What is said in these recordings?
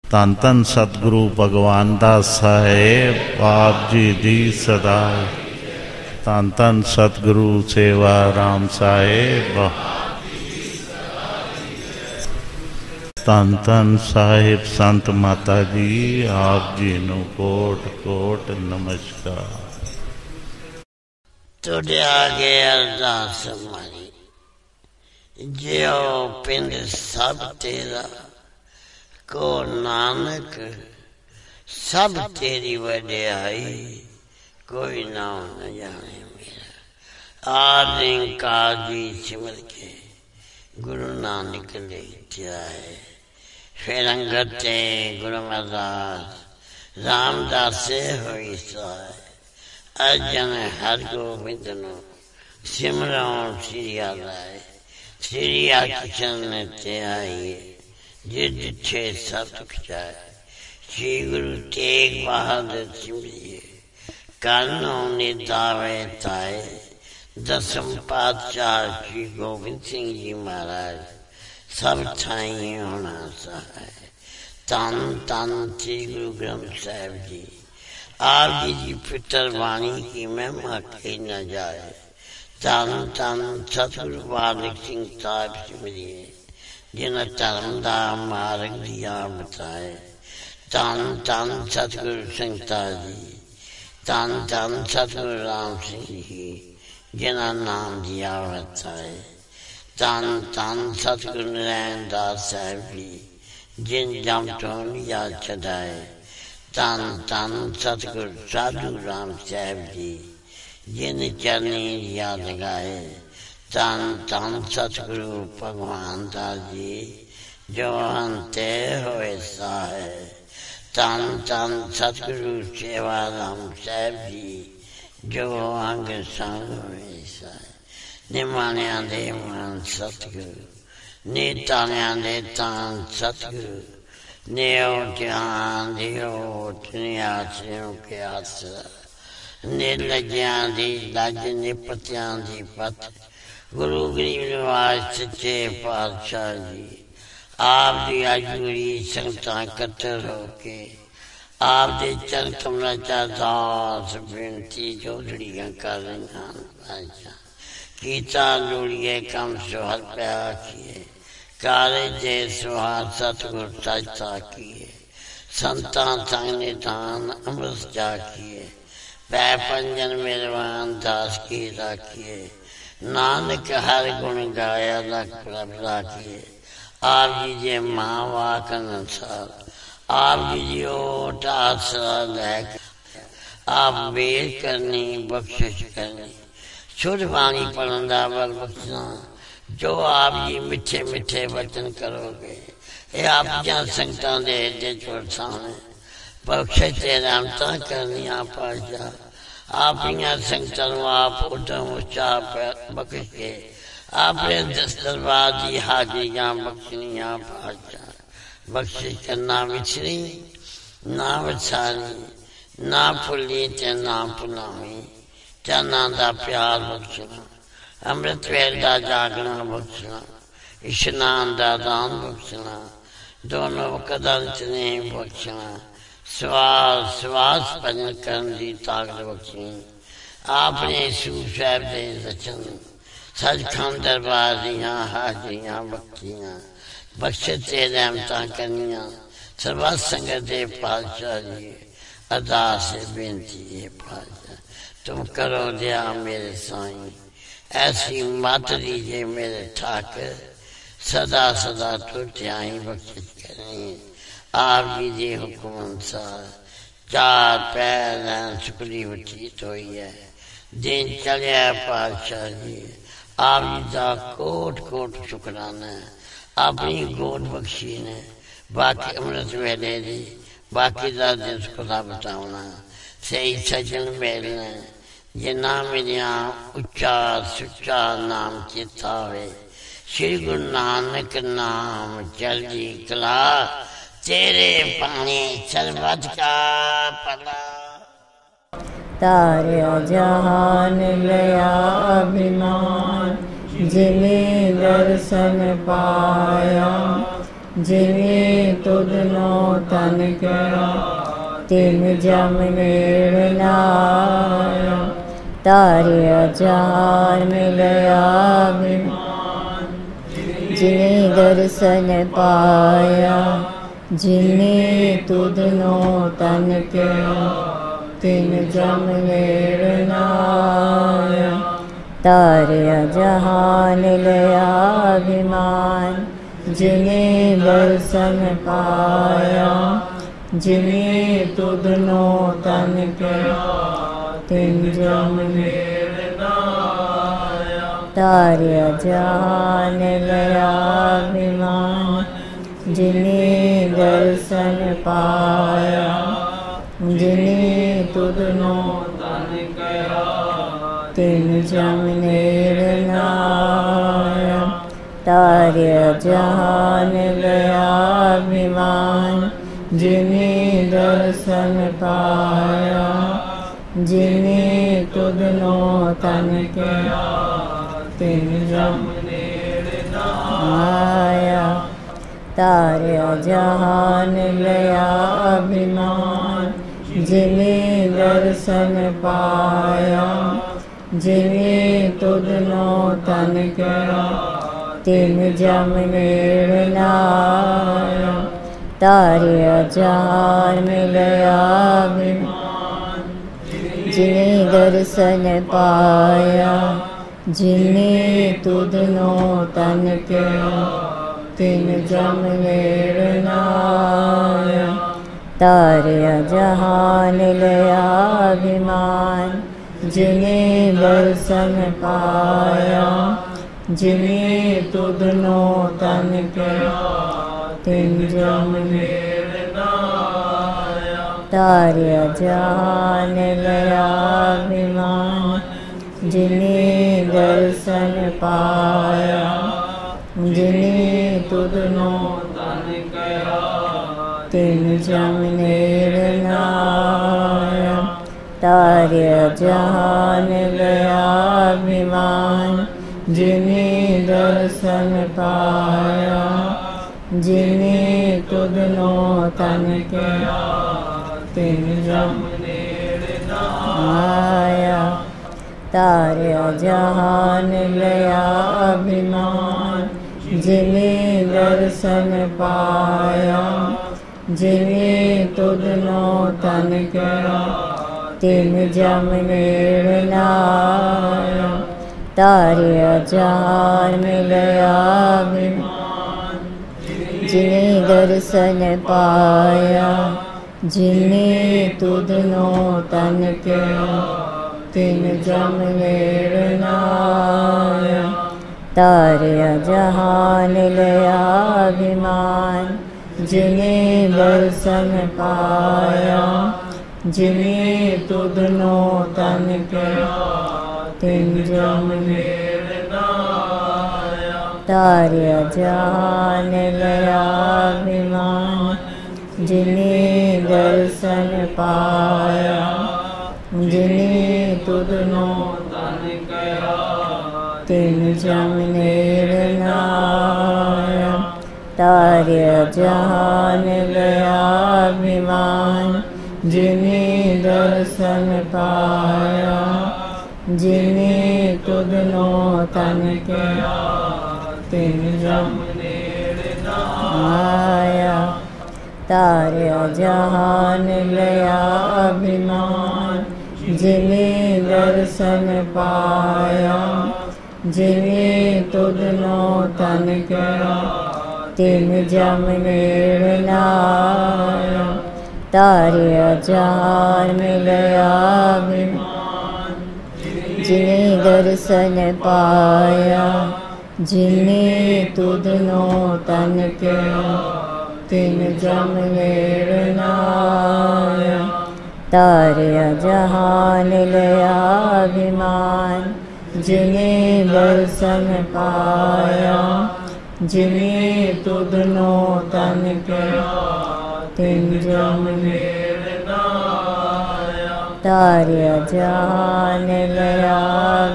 ਧੰਨ ਧੰਨ ਸਤਿਗੁਰੂ ਭਗਵਾਨ ਦਾਸ ਸਾਹਿਬ ਆਪ ਜੀ ਦੀ ਸਦਾ। ਧੰਨ ਧੰਨ ਸਤਿਗੁਰੂ ਸੇਵਾ ਰਾਮ ਸਾਹਿਬ। ਧੰਨ ਧੰਨ ਸਾਹਿਬ ਸੰਤ ਮਾਤਾ ਜੀ ਆਪ ਜੀ ਨੂੰ ਕੋਟ ਕੋਟ ਨਮਸਕਾਰ। ਤੁਹਾਡੇ ਆਗੇ ਅਰਦਾਸ ਮਾਰੀ, ਜਿਉ ਪਿੰਡ ਸਭ ਤੇਰਾ, ਕੋ ਨਾਨਕ ਸਭ ਤੇਰੀ ਵਡਿਆਈ, ਕੋਈ ਨਾਮ ਨ ਜਾਣੇ ਮੇਰਾ। ਆਦਿ ਕਾਜੀ ਸਿਮਰ ਕੇ ਗੁਰੂ ਨਾਨਕ ਲੈ ਜਾਏ। ਫਿਰ ਅੰਗਦ ਤੇ ਗੁਰੂ ਅਮਰਦਾਸ ਰਾਮਦਾਸੇ ਹੋਈ ਸਹਾय। ਅਰਜਨ ਹਰਗੋਬਿੰਦ ਨੂੰ ਸਿਮਰਨ ਸ੍ਰੀ ਆਲਾਏ। ਸ੍ਰੀ ਹਰਿਕ੍ਰਿਸ਼ਨ ਤੇ ਆਈਏ, ਜਿਸ ਜਿੱਥੇ ਸਤਿ ਜਾਏ। श्री गुरु तेग बहादुर सिमरिए, कानों निदावे ताए। दसम पातशाह श्री गोबिंद सिंह जी महाराज सब ठाई होना सहाय। तन तन श्री गुरु ग्रंथ साहिब जी, आप जी पितर वाणी की महिमा कही न जाए। तन तन सतगुरु बालक सिंह साहिब सिमरिए, जिन धर्म दा मार्ग दिया बताए। तन तन सतगुरु संगता जी, तन तन सतगुरु राम सिंह जी, जिन्ना नाम दिया बताए। तन तन सतगुरु नारायण दास साहिब जी, जिन जम तो लिया छदाए। तन तन सतगुरु साधु राम साहिब जी, जिन चरनी लिया लगाए। तन तन सतगुरु भगवान दास जी, जो अंते होए सहाय। तन तन सतगुरु सेवा राम साहिब जी, जो अंग संग होए सहाय। निमाणियां दे मन सतगुरु, नीताणियां दे तान सतगुरु। नेओ ध्यान दियो नियासियों के आसरा। निर्लज्जियां दी लज निपत्यां दी पत। गुरु गरीब निवास सच्चे पातशाह जी, आप दी अजूरी संगतां कट्टर होके, आप दे चरण कमला चा दास बेनती जोड़ियां कर रही। कीता लोड़िए कम सुहर प्या किए, काले जे सुहार सतगुर सजता किए। संतां संग निधान अमृत जा किए, पै पंजन मेरवान दास की राखिए। नानक हर गुण गाया लख प्रभ राखिए। आप जी जे माँ वाक अनुसार, आप जी जी ओट आसरा लैक। आप बेर करनी बख्शिश करनी, शुद्ध वाणी पढ़न दा बल बख्शना। जो आप जी मिठे मिठे वचन करोगे, ये आप जहाँ संगतां दे दे चोर सामने बख्शिश ते रहमतां करनियां पाशा। आप यहाँ संगतां आप उदम उचा बख्श के, आपने दरबार की हाजिरियां बख्शनियां पाशा। बख्शिश करना विछड़ी ना विछारी, ना भुली ते ना भुलावी। चरना दा प्यार बख्शना, अमृत वेल दा जागना बख्शना। इशनान दा दान बख्शना, दोनों कदम ने बख्शना। श्वास श्वास भजन करन दी ताकत बख्शनी। आपने सूफ साहब दे रचन, सचखंड दरबार दियां हाजिरियां बख्शियां। बख्शे ते रहमतां करनियां, सर्वत संगत दे पातशाह जी, अरदास बेनती है पातशाह। तुम करो दया मेरे साईं, ऐसी मत दीजिए मेरे ठाकर। सदा सदा तुझ्याई बख्शिश करें, आप जी दे हुक्म अनुसार। चार पैर सुखली बचीत हुई है, दिन चलिया पातशाह जी। आप जी का कोट कोट शुकराना है, अपनी गोद बख्शी ने। बाकी अमृत वेले दी बाकी दा दिन खुदा बतावना। सही सजन मिलने, जिन्ना मिलिया उच्चा सुच्चा नाम चेता होवे। श्री गुरु नानक नाम चढ़दी कला, तेरे पानी सरबत का भला। तार्या जहान लया अभिमान, जिने दर्शन पाया। जिने तुधनो तन कया तिन जम नेड़ नाया तारिया जहान मिलया अभिमान जिने दर्शन पाया जिने तुधनो तन कया तिन जम नेड़ नाया तारिया जहान लया अभिमान जिने दर्शन पाया जिने तुधनो तन कया तिन जम नेड़ नाया तारिया जहान लया अभिमान जिने दर्शन पाया जिने तुधनो तन कया तिन जम नेड़ नाया तारिया जहान लया अभिमान जिने दर्शन पाया जिने तुधनो तन कया तिन जम नेड़ नाया तारिया जहान लया अभिमान जिने दर्शन पाया जिने तुधनो तन कया तिन जम नेड़ नाया तारिया जहान लया अभिमान जिने दर्शन पाया जिने तुधनो तन कया तिन जम नेड़ नाया तारिया जहान लया अभिमान जिने दर्शन पाया जिने तुधनो तन कया तिन जम नेड़ नाया तारिया जहान लया अभिमान जिने दर्शन पाया जिने तुधनो तन कया तिन जम नेड़ नाया तारिया जहान लया अभिमान जिने दर्शन पाया जिने तुधनो तन कया तिन जम नेड़ नाया तारिया जहान लया अभिमान जिने दर्शन पाया जिने तुधनो तन कया तिन जम नेड़ नाया तारिया जहान लया अभिमान जिने दर्शन पाया जिने तुधनो तन कया तिन जम नेड़ नाया तारिया जहान लया अभिमान जिने दर्शन पाया जिने तुधनो तन कया तिन जम नेड़ नाया तारिया जहान लया अभिमान जिने दर्शन पाया जिने तुधनो तन कया तिन जम नेड़ नाया तारिया जहान लया अभिमान जिने दर्शन पाया जिने तुधनो तन कया तिन जम नेड़ नाया तारिया जहान लया अभिमान जिने दर्शन पाया जिने तुधनो तन कया तिन जम नेड़ नाया तारिया जहान लया अभिमान जिने दर्शन पाया जिने तुधनो तन कया तिन जम नेड़ नाया तारिया जहान लया अभिमान जिने दर्शन पाया जिने तुधनो तन कया तिन जम नेड़ नाया तारिया जहान लया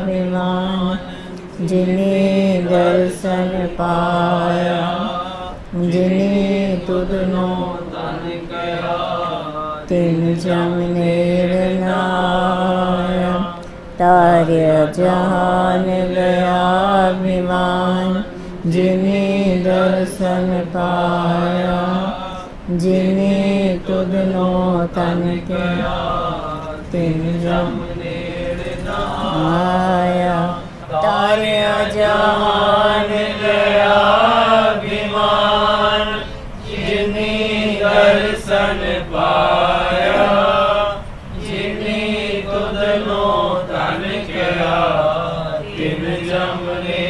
अभिमान जिने दर्शन पाया जिनी तुदनो तन कया तिन जम निर्णाय तार्य जहान गया अभिमान जिनी दर्शन पाया जिनी तुदनो तन कया तिन जम निर्णाय तार्य जहान गया अभिमान जिनी दर्शन पाया जिनी तुदनो तन कया तिन जम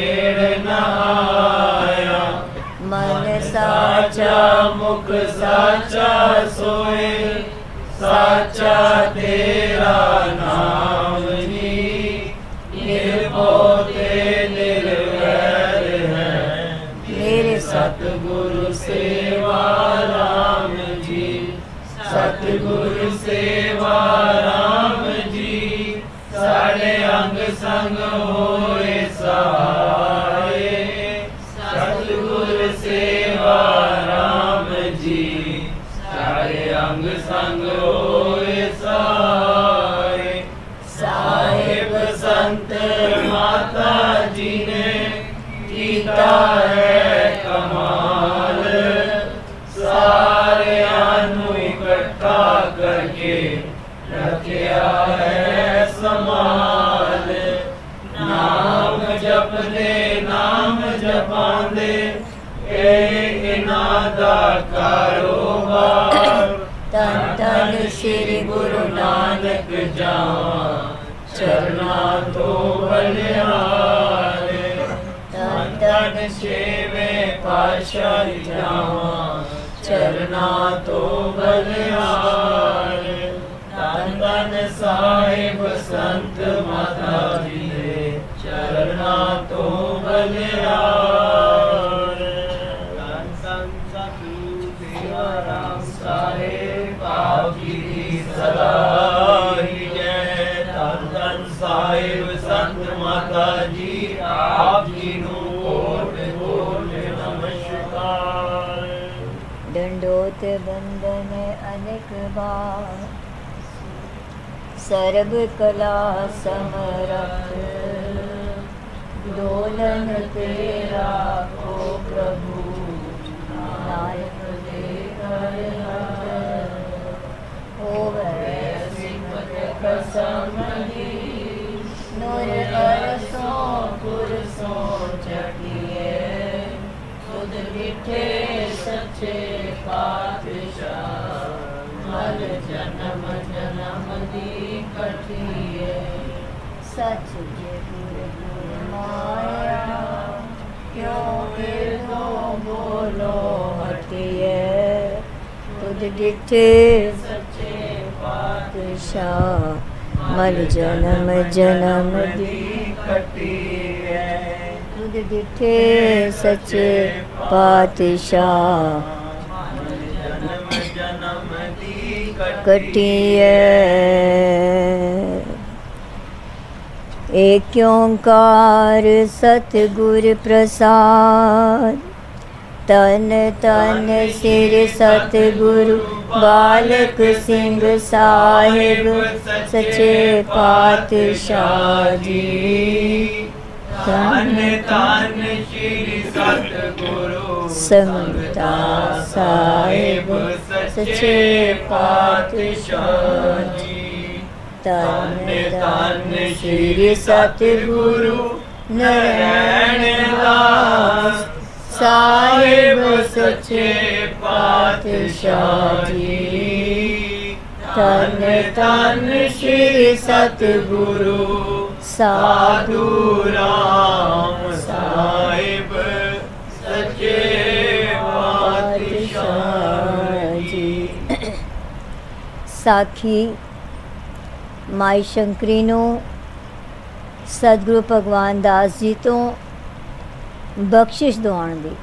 निर्णाया मन साचा मुख साचा सोए साचा तेरा नाम जी निर्भोते निर्वैर है मेरे सतगुरु सेवा राम जी सतगुरु सेवा राम जी सारे अंग संग होए सहाय सतगुरु सेवा राम जी सारे अंग संग होए सहाय साहिब संत माता जी ने कीता है कमाल सारे अनु इकट्ठा करके रखया है समाल नाम जपदे नाम जपांदे इनादा कारोबार तन तन श्री गुरु नानक जावा चरना तो बलिहार तन तन सेवे पाशाह जावा चरना तो बलिहार तन तन साहिब संत माता जी दे चरना तो बलिहार तन तन सतगुरु सेवा राम साहिब आप जी सदा ही जय धन धन साहिब संत माता जी आप जी नु कोट कोट नमस्कार दंडोत बंदन अनेक बार सर्व कला समरथ दोलन तेरा को प्रभु नायक दे कर नूर अरसों पुरसों चटिए खुद बिठे सच्चे पातशाह मल जन्म जन्म दी कठिए सच जे गुर माया क्यों दो बोलो हटिए खुद डिठे सच्चे पातशाह मल जन्म जन्म दी कटिए खुद डिठे सच्चे पातशाह जन्म दी कटिए एक ओंकार सतगुर प्रसाद तन तन सिर सतगुरु बालक सिंह साहिब सच्चे पातशाह जी तन तन श्री सतगुरु समता साहिब सच्चे पातशाह जी तन तन श्री सतगुरु नारायण दास साहिब सच्चे पातशाह जी तन तन श्री सतगुरु साधु राम साहिब सच्चे पातशाह जी। साखी माई शंकरी नू सतगुरु भगवान दास जी तो बख्शिश दवाउण दी।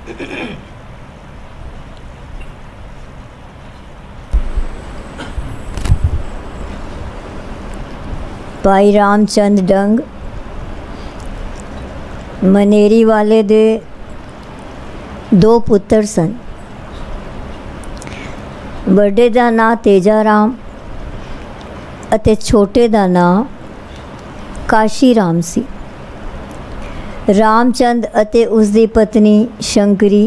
भाई रामचंद डंग मनेरी वाले दे दो पुत्र सन। ਵੱਡੇ ਦਾ ਨਾਂ ਤੇਜਾ ਰਾਮ ਅਤੇ ਛੋਟੇ ਦਾ ਨਾਂ ਕਾਸ਼ੀ ਰਾਮ ਸੀ। ਰਾਮਚੰਦ ਅਤੇ ਉਸ ਦੀ ਪਤਨੀ ਸ਼ੰਕਰੀ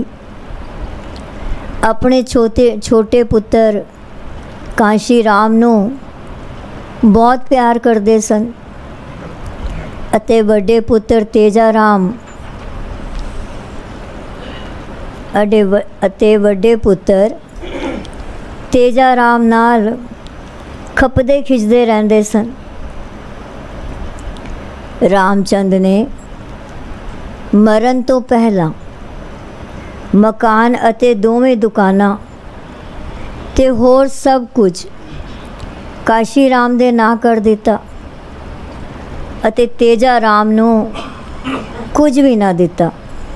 ਆਪਣੇ ਛੋਟੇ ਪੁੱਤਰ ਕਾਸ਼ੀ ਰਾਮ ਨੂੰ ਬਹੁਤ ਪਿਆਰ ਕਰਦੇ ਸਨ ਅਤੇ ਵੱਡੇ ਪੁੱਤਰ ਤੇਜਾ ਰਾਮ ਅਤੇ ਵੱਡੇ ਪੁੱਤਰ ਤੇਜਾ ਰਾਮ ਨਾਲ ਖਪਦੇ ਖਿੱਚਦੇ ਰਹਿੰਦੇ ਸਨ। ਰਾਮਚੰਦ ਨੇ ਮਰਨ ਤੋਂ ਪਹਿਲਾਂ ਮਕਾਨ ਅਤੇ ਦੋਵੇਂ ਦੁਕਾਨਾਂ ਤੇ ਹੋਰ ਸਭ ਕੁਝ ਕਾਸ਼ੀ ਰਾਮ ਦੇ ਨਾਂ ਕਰ ਦਿੱਤਾ ਅਤੇ ਤੇਜਾ ਰਾਮ ਨੂੰ ਕੁਝ ਵੀ ਨਾ ਦਿੱਤਾ।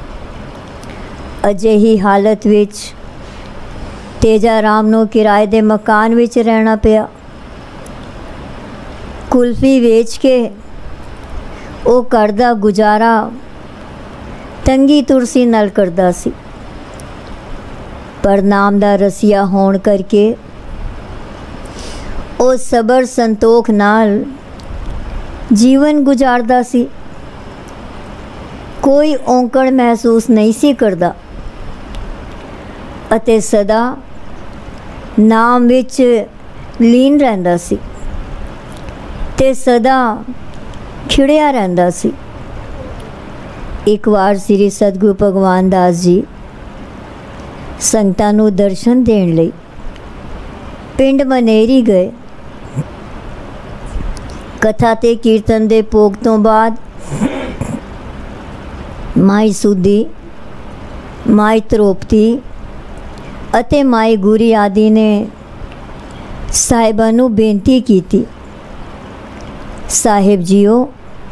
ਅਜਿਹੀ ਹਾਲਤ ਵਿੱਚ ਤੇਜਾ ਰਾਮ ਨੂੰ ਕਿਰਾਏ ਦੇ ਮਕਾਨ ਵਿੱਚ ਰਹਿਣਾ ਪਿਆ। ਕੁਲਫੀ ਵੇਚ ਕੇ ਉਹ ਘਰ ਦਾ ਗੁਜ਼ਾਰਾ ਤੰਗੀ ਤੁਰਸੀ ਨਾਲ ਕਰਦਾ ਸੀ। ਪਰ ਨਾਮ ਦਾ ਰਸੀਆ ਹੋਣ ਕਰਕੇ ਉਹ ਸਬਰ ਸੰਤੋਖ ਨਾਲ ਜੀਵਨ ਗੁਜ਼ਾਰਦਾ ਸੀ। ਕੋਈ ਔਂਕੜ ਮਹਿਸੂਸ ਨਹੀਂ ਸੀ ਕਰਦਾ ਅਤੇ ਸਦਾ ਨਾਮ ਵਿੱਚ ਲੀਨ ਰਹਿੰਦਾ ਸੀ ਤੇ ਸਦਾ ਖਿੜਿਆ ਰਹਿੰਦਾ ਸੀ। ਇੱਕ ਵਾਰ ਸ੍ਰੀ ਸਤਿਗੁਰੂ ਭਗਵਾਨ ਦਾਸ ਜੀ ਸੰਗਤਾਂ ਨੂੰ ਦਰਸ਼ਨ ਦੇਣ ਲਈ ਪਿੰਡ ਮਨੇਰੀ ਗਏ। ਕਥਾ ਤੇ ਕੀਰਤਨ ਦੇ ਭੋਗ ਤੋਂ ਬਾਅਦ ਮਾਈ ਸੁਦੀ, ਮਾਈ ਤਰੋਪਤੀ ਅਤੇ ਮਾਈ ਗੁਰੀ ਆਦਿ ਨੇ ਸਾਹਿਬਾਂ ਨੂੰ ਬੇਨਤੀ ਕੀਤੀ, ਸਾਹਿਬ ਜੀਓ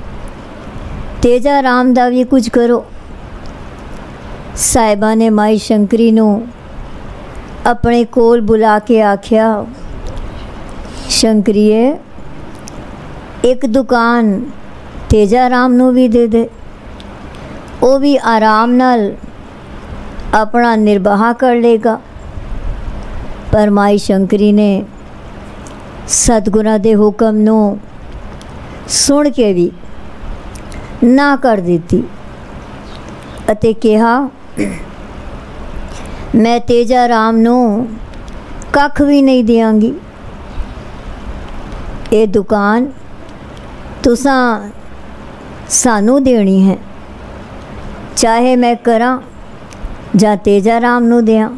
ਤੇਜਾ ਰਾਮ ਦਾ ਵੀ ਕੁਝ ਕਰੋ। ਸਾਹਿਬਾਂ ਨੇ ਮਾਈ ਸ਼ੰਕਰੀ ਨੂੰ ਆਪਣੇ ਕੋਲ ਬੁਲਾ ਕੇ ਆਖਿਆ, ਸ਼ੰਕਰੀਏ ਇੱਕ ਦੁਕਾਨ ਤੇਜਾ ਰਾਮ ਨੂੰ ਵੀ ਦੇ ਦੇ, ਉਹ ਵੀ ਆਰਾਮ ਨਾਲ ਆਪਣਾ ਨਿਰਵਾਹ ਕਰ ਲੇਗਾ। ਪਰ ਮਾਈ ਸ਼ੰਕਰੀ ਨੇ ਸਤਿਗੁਰਾਂ ਦੇ ਹੁਕਮ ਨੂੰ ਸੁਣ ਕੇ ਵੀ ਨਾ ਕਰ ਦਿੱਤੀ ਅਤੇ ਕਿਹਾ, ਮੈਂ ਤੇਜਾ ਰਾਮ ਨੂੰ ਕੱਖ ਵੀ ਨਹੀਂ ਦਿਆਂਗੀ। ਇਹ ਦੁਕਾਨ ਤੁਸਾਂ ਸਾਨੂੰ ਦੇਣੀ ਹੈ, ਚਾਹੇ ਮੈਂ ਕਰਾਂ ਜਾਂ ਤੇਜਾ ਰਾਮ ਨੂੰ ਦਿਆਂ।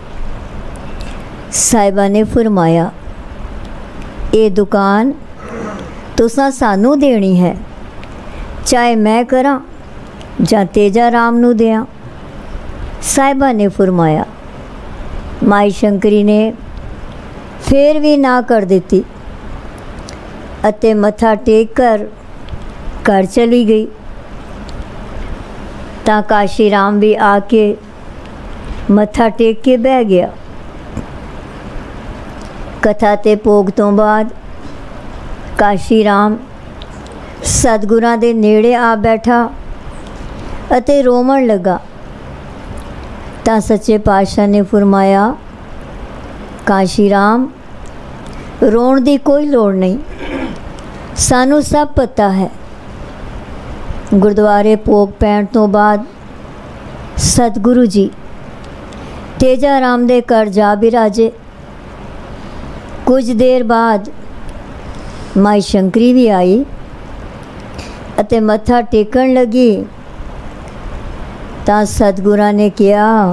ਸਾਹਿਬਾਂ ਨੇ ਫਰਮਾਇਆ, ਇਹ ਦੁਕਾਨ ਤੁਸਾਂ ਸਾਨੂੰ ਦੇਣੀ ਹੈ, ਚਾਹੇ ਮੈਂ ਕਰਾਂ ਜਾਂ ਤੇਜਾ ਰਾਮ ਨੂੰ ਦਿਆਂ। ਸਾਹਿਬਾਂ ਨੇ ਫਰਮਾਇਆ। ਮਾਈ ਸ਼ੰਕਰੀ ਨੇ ਫਿਰ ਵੀ ਨਾ ਕਰ ਦਿੱਤੀ ਅਤੇ ਮੱਥਾ ਟੇਕ ਕਰ ਘਰ ਚਲੀ ਗਈ। ਤਾਂ ਕਾਸ਼ੀ ਰਾਮ ਵੀ ਆ ਕੇ ਮੱਥਾ ਟੇਕ ਕੇ ਬਹਿ ਗਿਆ। ਕਥਾ ਤੇ ਭੋਗ ਤੋਂ ਬਾਅਦ ਕਾਸ਼ੀ ਰਾਮ ਸਤਿਗੁਰਾਂ ਦੇ ਨੇੜੇ ਆ ਬੈਠਾ ਅਤੇ ਰੋਵਣ ਲੱਗਾ। ਤਾਂ ਸੱਚੇ ਪਾਤਸ਼ਾਹ ਨੇ ਫਰਮਾਇਆ, ਕਾਸ਼ੀ ਰਾਮ ਰੋਣ ਦੀ ਕੋਈ ਲੋੜ ਨਹੀਂ, ਸਾਨੂੰ ਸਭ ਪਤਾ ਹੈ। ਗੁਰਦੁਆਰੇ ਭੋਗ ਪੈਣ ਤੋਂ ਬਾਅਦ ਸਤਿਗੁਰੂ ਜੀ ਤੇਜਾ ਰਾਮ ਦੇ ਘਰ ਜਾ ਬਿਰਾਜੇ। ਕੁਝ ਦੇਰ ਬਾਅਦ ਮਾਈ ਸ਼ੰਕਰੀ ਵੀ ਆਈ ਅਤੇ ਮੱਥਾ ਟੇਕਣ ਲੱਗੀ। ਤਾਂ ਸਤਿਗੁਰਾਂ ਨੇ ਕਿਹਾ,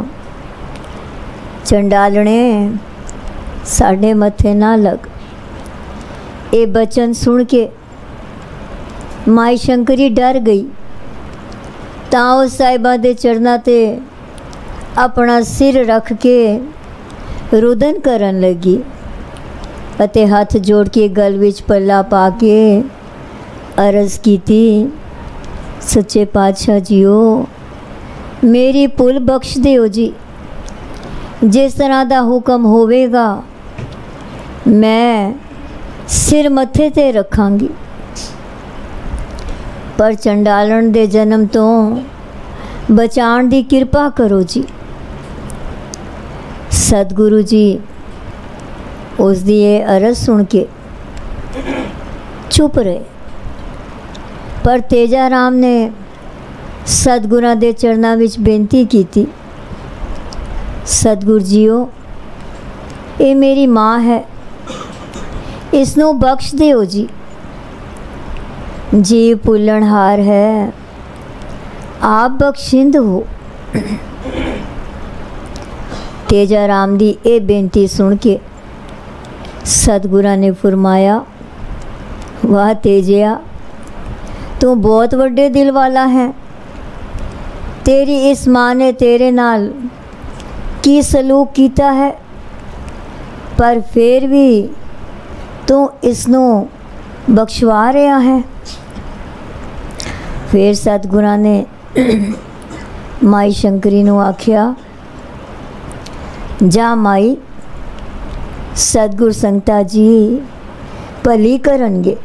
ਚੰਡਾਲਣੇ ਸਾਡੇ ਮੱਥੇ ਨਾ ਲੱਗ। ਇਹ ਬਚਨ ਸੁਣ ਕੇ ਮਾਈ ਸ਼ੰਕਰੀ ਡਰ ਗਈ। ਤਾਂ ਉਹ ਸਾਹਿਬਾਂ ਦੇ ਚਰਨਾਂ ਤੇ ਆਪਣਾ ਸਿਰ ਰੱਖ ਕੇ ਰੁਦਨ ਕਰਨ ਲੱਗੀ ਅਤੇ ਹੱਥ ਜੋੜ ਕੇ ਗਲ ਵਿੱਚ ਪੱਲਾ ਪਾ ਕੇ ਅਰਜ਼ ਕੀਤੀ, ਸੱਚੇ ਪਾਤਸ਼ਾਹ ਜੀਓ ਮੇਰੀ ਭੁੱਲ ਬਖਸ਼ ਦਿਓ ਜੀ। ਜਿਸ ਤਰ੍ਹਾਂ ਦਾ ਹੁਕਮ ਹੋਵੇਗਾ ਮੈਂ ਸਿਰ ਮੱਥੇ ਤੇ ਰੱਖਾਂਗੀ। ਪਰ ਚੰਡਾਲਣ ਦੇ ਜਨਮ ਤੋਂ ਬਚਾਉਣ ਦੀ ਕਿਰਪਾ ਕਰੋ ਜੀ। सतगुरु जी उसकी ये अरज सुन के चुप रहे, पर तेजा राम ने सतगुरां दे चरनां विच बेनती की, सतगुरु जीओ ये मेरी माँ है, इसनों बख्श दिओ जी, जीव भुल्लणहार है, आप बख्शिंद हो। तेजा राम दी ये बेनती सुन के सतगुरां ने फरमाया, वाह तेजिया तू बहुत वड्डे दिल वाला है, तेरी इस माँ ने तेरे नाल की सलूक कीता है, पर फिर भी तू इसनों बख्शवा रहा है। फिर सतगुरां ने माई शंकरी नूं आख्या, जा माई सतगुर संगता जी भली करनगे।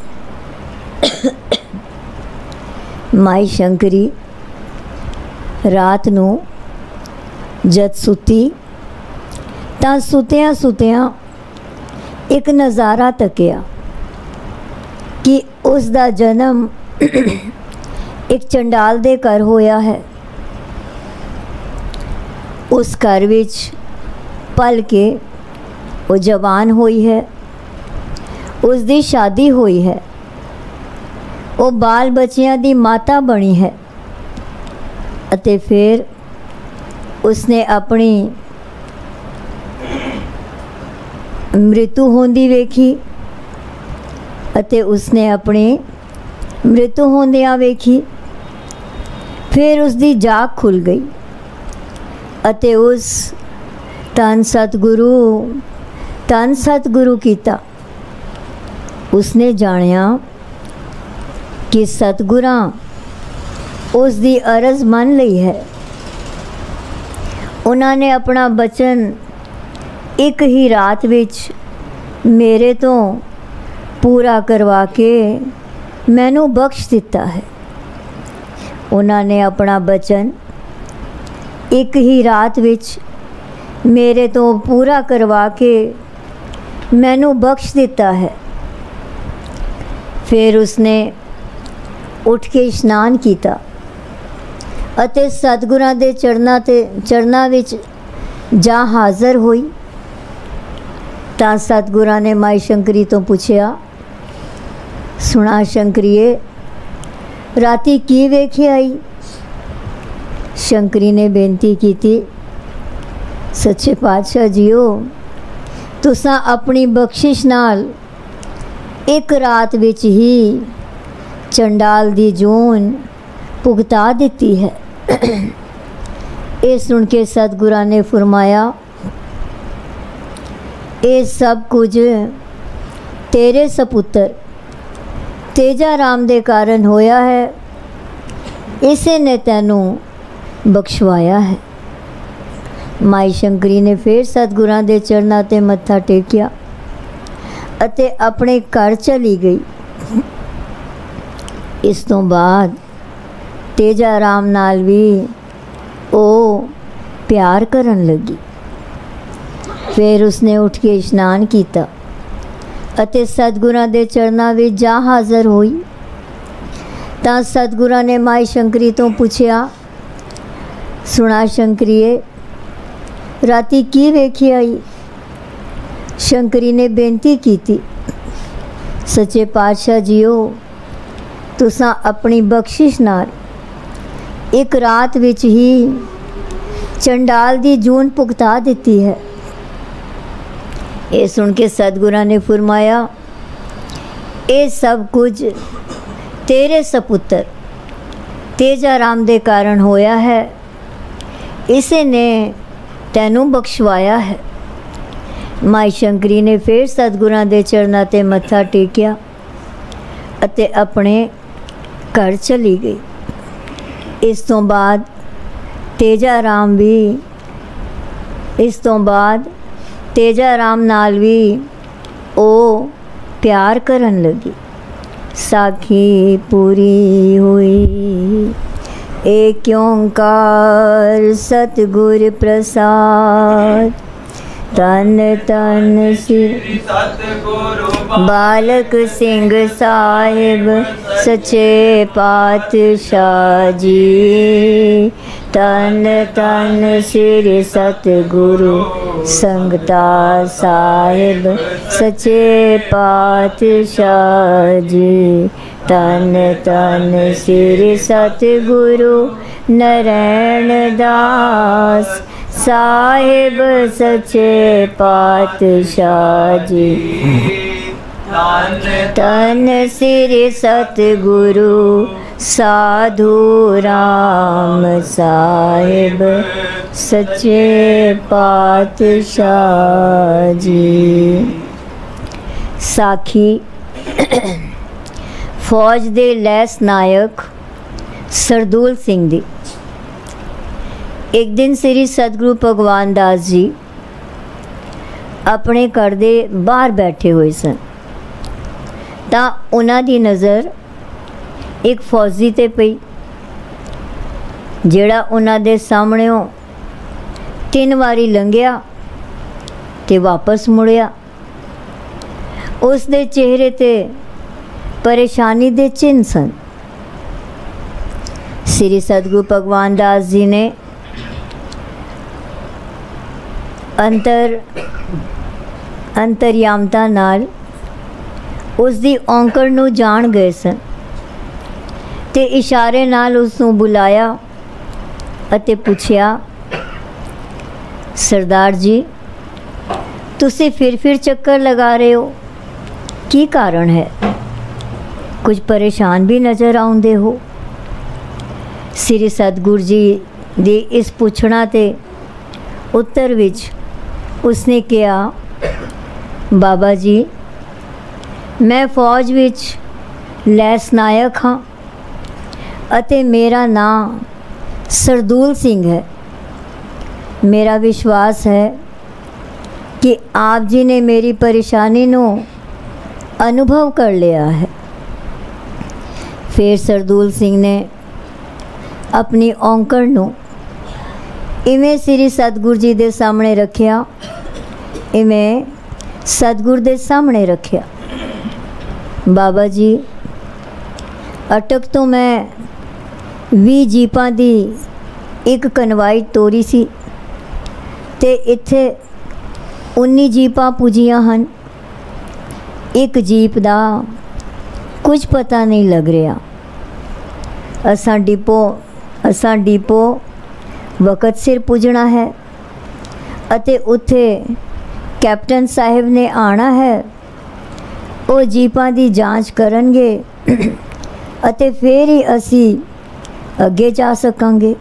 माई शंकरी रात नूं जद सुती तां सुतियां सुतियां एक नज़ारा तकिया कि उसका जन्म एक चंडाल दे घर होया है। उस घर विच पल के वो जवान हुई है, उसकी शादी हुई है, वो बाल बच्चियां दी माता बनी है, अते फिर उसने अपनी मृत्यु होंदी वेखी, अते उसने अपनी मृत्यु होंदियां वेखी। फिर उसकी जाग खुल गई अते उस धन सतगुरु कीता। उसने जानिया कि सतगुरां उसकी अरज मन लई है। उन्होंने अपना बचन एक ही रात विच मेरे तो पूरा करवा के मैनू बख्श दिता है। उन्होंने अपना बचन एक ही रात विच मेरे तो पूरा करवा के मैनू बख्श दिता है। फिर उसने उठ के इशनान किया अते सतगुरां दे चरनां विच जा हाज़र हुई। तां सतगुरां ने माई शंकरी तो पूछया, सुना शंकरीए राती की वेखे आई? शंकरी ने बेनती की थी, सच्चे पातशाह जीओ तुसां अपनी बख्शिश नाल एक रात विच ही चंडाल दी जून भुगता दिती है। ये सुन के सतगुरां ने फरमाया, ये सब कुछ तेरे सपुत्र तेजा राम दे कारण होया है, इसे ने तैनू बख्शवाया है। माई शंकरी ने फिर सतगुरां दे चरनां ते मत्था टेकिया अते अपने घर चली गई। इस तो बाद तेजा राम नाल भी ओ प्यार करन लगी। फिर उसने उठ के इशनान किया अते सतगुरां दे चरनां विच जा हाज़र हुई। तां सतगुरां ने माई शंकरी तो पूछया, सुना शंकरीए राती की वेखी आई? शंकरी ने बेनती की थी, सच्चे पातशाह जीओ तुसां अपनी बख्शिश नाल एक रात विच ही चंडाल दी जून भुगता दिती है। ये सुन के सतगुरां ने फरमाया, ये सब कुछ तेरे सपुत्र तेजा राम दे कारण होया है, इसे ने तैनू बख्शवाया है। माई शंकरी ने फिर सतगुरां दे चरनां ते मत्था टेकिया अते अपने घर चली गई। इस तो बाद तेजा राम नाल भी ओ प्यार करन लगी। साखी पूरी हुई, एक ओंकार सतगुर प्रसाद। धन धन श्री बालक सिंह साहिब सच्चे पातशाह जी। धन धन श्री सतगुरु संगता साहिब सच्चे पातशाह जी। धन धन श्री सतगुरु नारायण दास साहिब सच्चे पातशाह जी। धन श्री सतगुरु साधु राम साहिब सच्चे पातशाह जी। साखी फौज दे लैस नायक सरदूल सिंह दी। एक दिन श्री सतगुरु भगवान दास जी अपने घर दे बाहर बैठे हुए सन तां उन्हां दी नज़र एक फौजी ते पई जिहड़ा उन्हां दे सामणेओं 3 वारी लंघिया ते वापस मुड़िया। उस दे चेहरे ते परेशानी दे चिन्ह सन। श्री सतगुरु भगवान दास जी ने अंतरयामता नाल उस दी औंकड़ नूं जान गए सन ते इशारे नाल उस नूं बुलाया अते पुछया, सरदार जी तुसी फिर चक्कर लगा रहे हो, की कारण है? कुछ परेशान भी नज़र आउंदे हो। श्री सतगुरु जी दी इस पुछना ते उत्तर विच उसने कहा, बाबा जी मैं फौज विच लैस नायक हाँ अते मेरा नाम सरदूल सिंह है। मेरा विश्वास है कि आप जी ने मेरी परेशानी नू अनुभव कर लिया है। फिर सरदूल सिंह ने अपनी औंकड़ नू इवें श्री सतगुरु जी दे सामने रखिया, इवें सतगुरु दे सामने रखिया। बाबा जी अटक तो मैं 20 जीपां दी एक कनवाई तोरी सी ते इत्थे 19 जीपां पुजियां हन। एक जीप दा कुछ पता नहीं लग रहा। असां डिपो वक़्त सिर पुजना है अते उत्थे कैप्टन साहिब ने आना है। वो जीपां दी जांच करनगे अते फिर ही असी अगे जा सकांगे।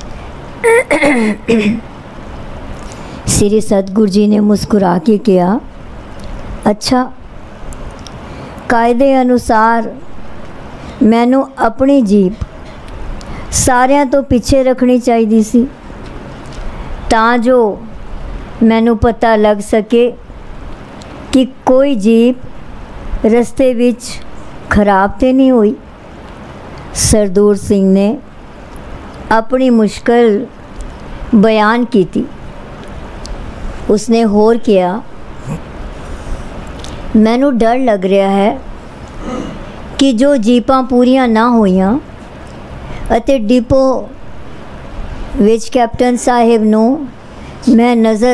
श्री सतगुरु जी ने मुस्कुरा के कहा, अच्छा कायदे अनुसार मैनू अपनी जीप सारियां तो पीछे रखनी चाहिए सी तां जो मैनू पता लग सके कि कोई जीप रस्ते विच खराब तो नहीं हुई। सरदूल सिंह ने अपनी मुश्किल बयान की थी। उसने होर किया, मैनू डर लग रहा है कि जो जीपां पूरियां ना होईयां अते डिपो विच कैप्टन साहिब नू मैं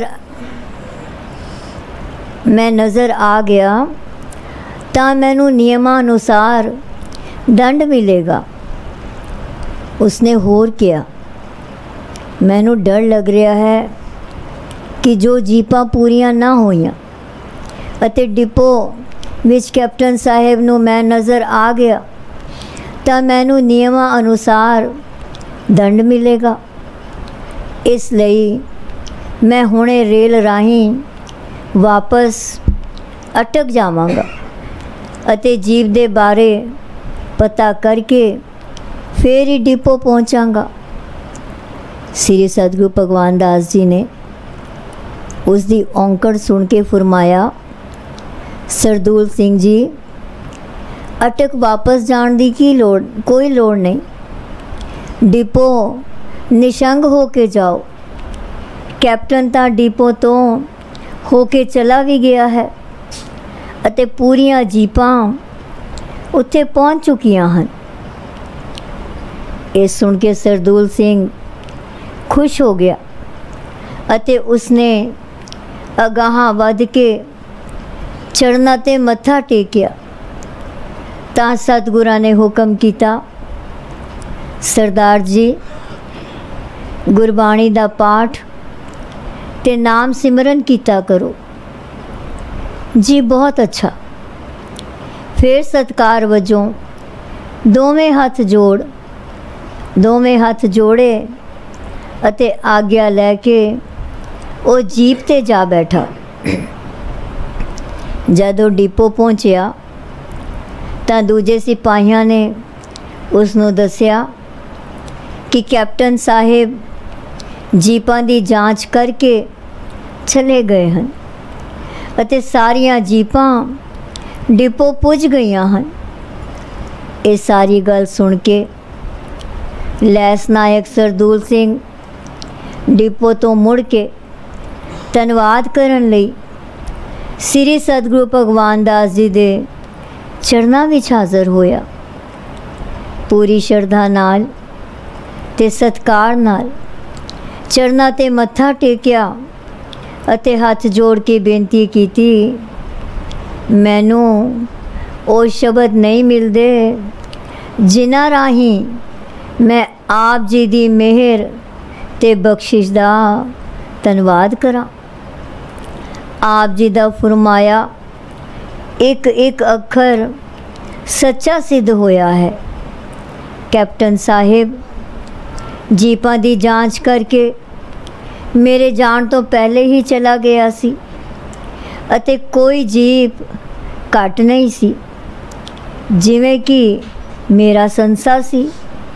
नज़र आ गया तां मैनू नियमानुसार दंड मिलेगा। उसने होर किया, मैनू डर लग रहा है कि जो जीपां पूरियां ना होईयां अते डिपो विच कैप्टन साहिब नू मैं नज़र आ गया तां मैनू नियमां अनुसार दंड मिलेगा। इसलिए मैं हुणे रेल राहीं वापस अटक जावांगा अते जीप दे बारे पता करके फिर ही डिपो पहुंचांगा। श्री सतगुरु भगवान दास जी ने उसकी औंकड़ सुन के फरमाया, सरदूल सिंह जी अटक वापस जाने की कोई लोड़ नहीं। डिपो निशंग हो के जाओ। कैप्टन तां डिपो तो ਹੋ ਕੇ ਚਲਾ ਵੀ ਗਿਆ ਹੈ ਅਤੇ ਪੂਰੀਆਂ ਜੀਪਾਂ ਉੱਥੇ ਪਹੁੰਚ ਚੁੱਕੀਆਂ ਹਨ। ਇਹ ਸੁਣ ਕੇ ਸਰਦੂਲ ਸਿੰਘ ਖੁਸ਼ ਹੋ ਗਿਆ ਅਤੇ ਉਸਨੇ ਅਗਾਹਾਂ ਵੱਧ ਕੇ ਚਰਨਾਂ 'ਤੇ ਮੱਥਾ ਟੇਕਿਆ ਤਾਂ ਸਤਿਗੁਰਾਂ ਨੇ ਹੁਕਮ ਕੀਤਾ, ਸਰਦਾਰ ਜੀ ਗੁਰਬਾਣੀ ਦਾ ਪਾਠ ਤੇ ਨਾਮ ਸਿਮਰਨ ਕੀਤਾ ਕਰੋ। ਜੀ ਬਹੁਤ ਅੱਛਾ। ਫਿਰ ਸਤਿਕਾਰ ਵਜੋਂ ਦੋਵੇਂ ਹੱਥ ਜੋੜੇ ਅਤੇ ਆਗਿਆ ਲੈ ਕੇ ਉਹ ਜੀਪ ਤੇ ਜਾ ਬੈਠਾ। ਜਦੋਂ ਡਿਪੋ ਪਹੁੰਚਿਆ ਤਾਂ ਦੂਜੇ ਸਿਪਾਹੀਆਂ ਨੇ ਉਸ ਨੂੰ ਦੱਸਿਆ ਕਿ ਕੈਪਟਨ ਸਾਹਿਬ ਜੀਪਾਂ ਦੀ ਜਾਂਚ ਕਰਕੇ ਚਲੇ ਗਏ ਹਨ ਅਤੇ ਸਾਰੀਆਂ ਜੀਪਾਂ ਡਿਪੋ ਪੁੱਜ ਗਈਆਂ ਹਨ। ਇਹ ਸਾਰੀ ਗੱਲ ਸੁਣ ਕੇ ਲੈਸ ਨਾਇਕ ਸਰਦੂਲ ਸਿੰਘ ਡਿਪੋ ਤੋਂ ਮੁੜ ਕੇ ਧੰਨਵਾਦ ਕਰਨ ਲਈ ਸ੍ਰੀ ਸਤਿਗੁਰੂ ਭਗਵਾਨ ਦਾਸ ਜੀ ਦੇ ਚਰਨਾਂ ਵਿੱਚ ਹਾਜ਼ਰ ਹੋਇਆ। ਪੂਰੀ ਸ਼ਰਧਾ ਨਾਲ ਤੇ ਸਤਿਕਾਰ ਨਾਲ ਚਰਨਾਂ 'ਤੇ ਮੱਥਾ ਟੇਕਿਆ ਅਤੇ ਹੱਥ ਜੋੜ ਕੇ ਬੇਨਤੀ ਕੀਤੀ, ਮੈਨੂੰ ਉਹ ਸ਼ਬਦ ਨਹੀਂ ਮਿਲਦੇ ਜਿਨ੍ਹਾਂ ਰਾਹੀਂ ਮੈਂ ਆਪ ਜੀ ਦੀ ਮਿਹਰ ਤੇ ਬਖਸ਼ਿਸ਼ ਦਾ ਧੰਨਵਾਦ ਕਰਾਂ। ਆਪ ਜੀ ਦਾ ਫਰਮਾਇਆ ਇੱਕ ਅੱਖਰ ਸੱਚਾ ਸਿੱਧ ਹੋਇਆ ਹੈ। ਕੈਪਟਨ ਸਾਹਿਬ ਜੀਪਾਂ ਦੀ ਜਾਂਚ ਕਰਕੇ ਮੇਰੇ ਜਾਣ ਤੋਂ ਪਹਿਲੇ ਹੀ ਚਲਾ ਗਿਆ ਸੀ ਅਤੇ ਕੋਈ ਜੀਪ ਘੱਟ ਨਹੀਂ ਸੀ, ਜਿਵੇਂ ਕਿ ਮੇਰਾ ਸੰਸਾ ਸੀ।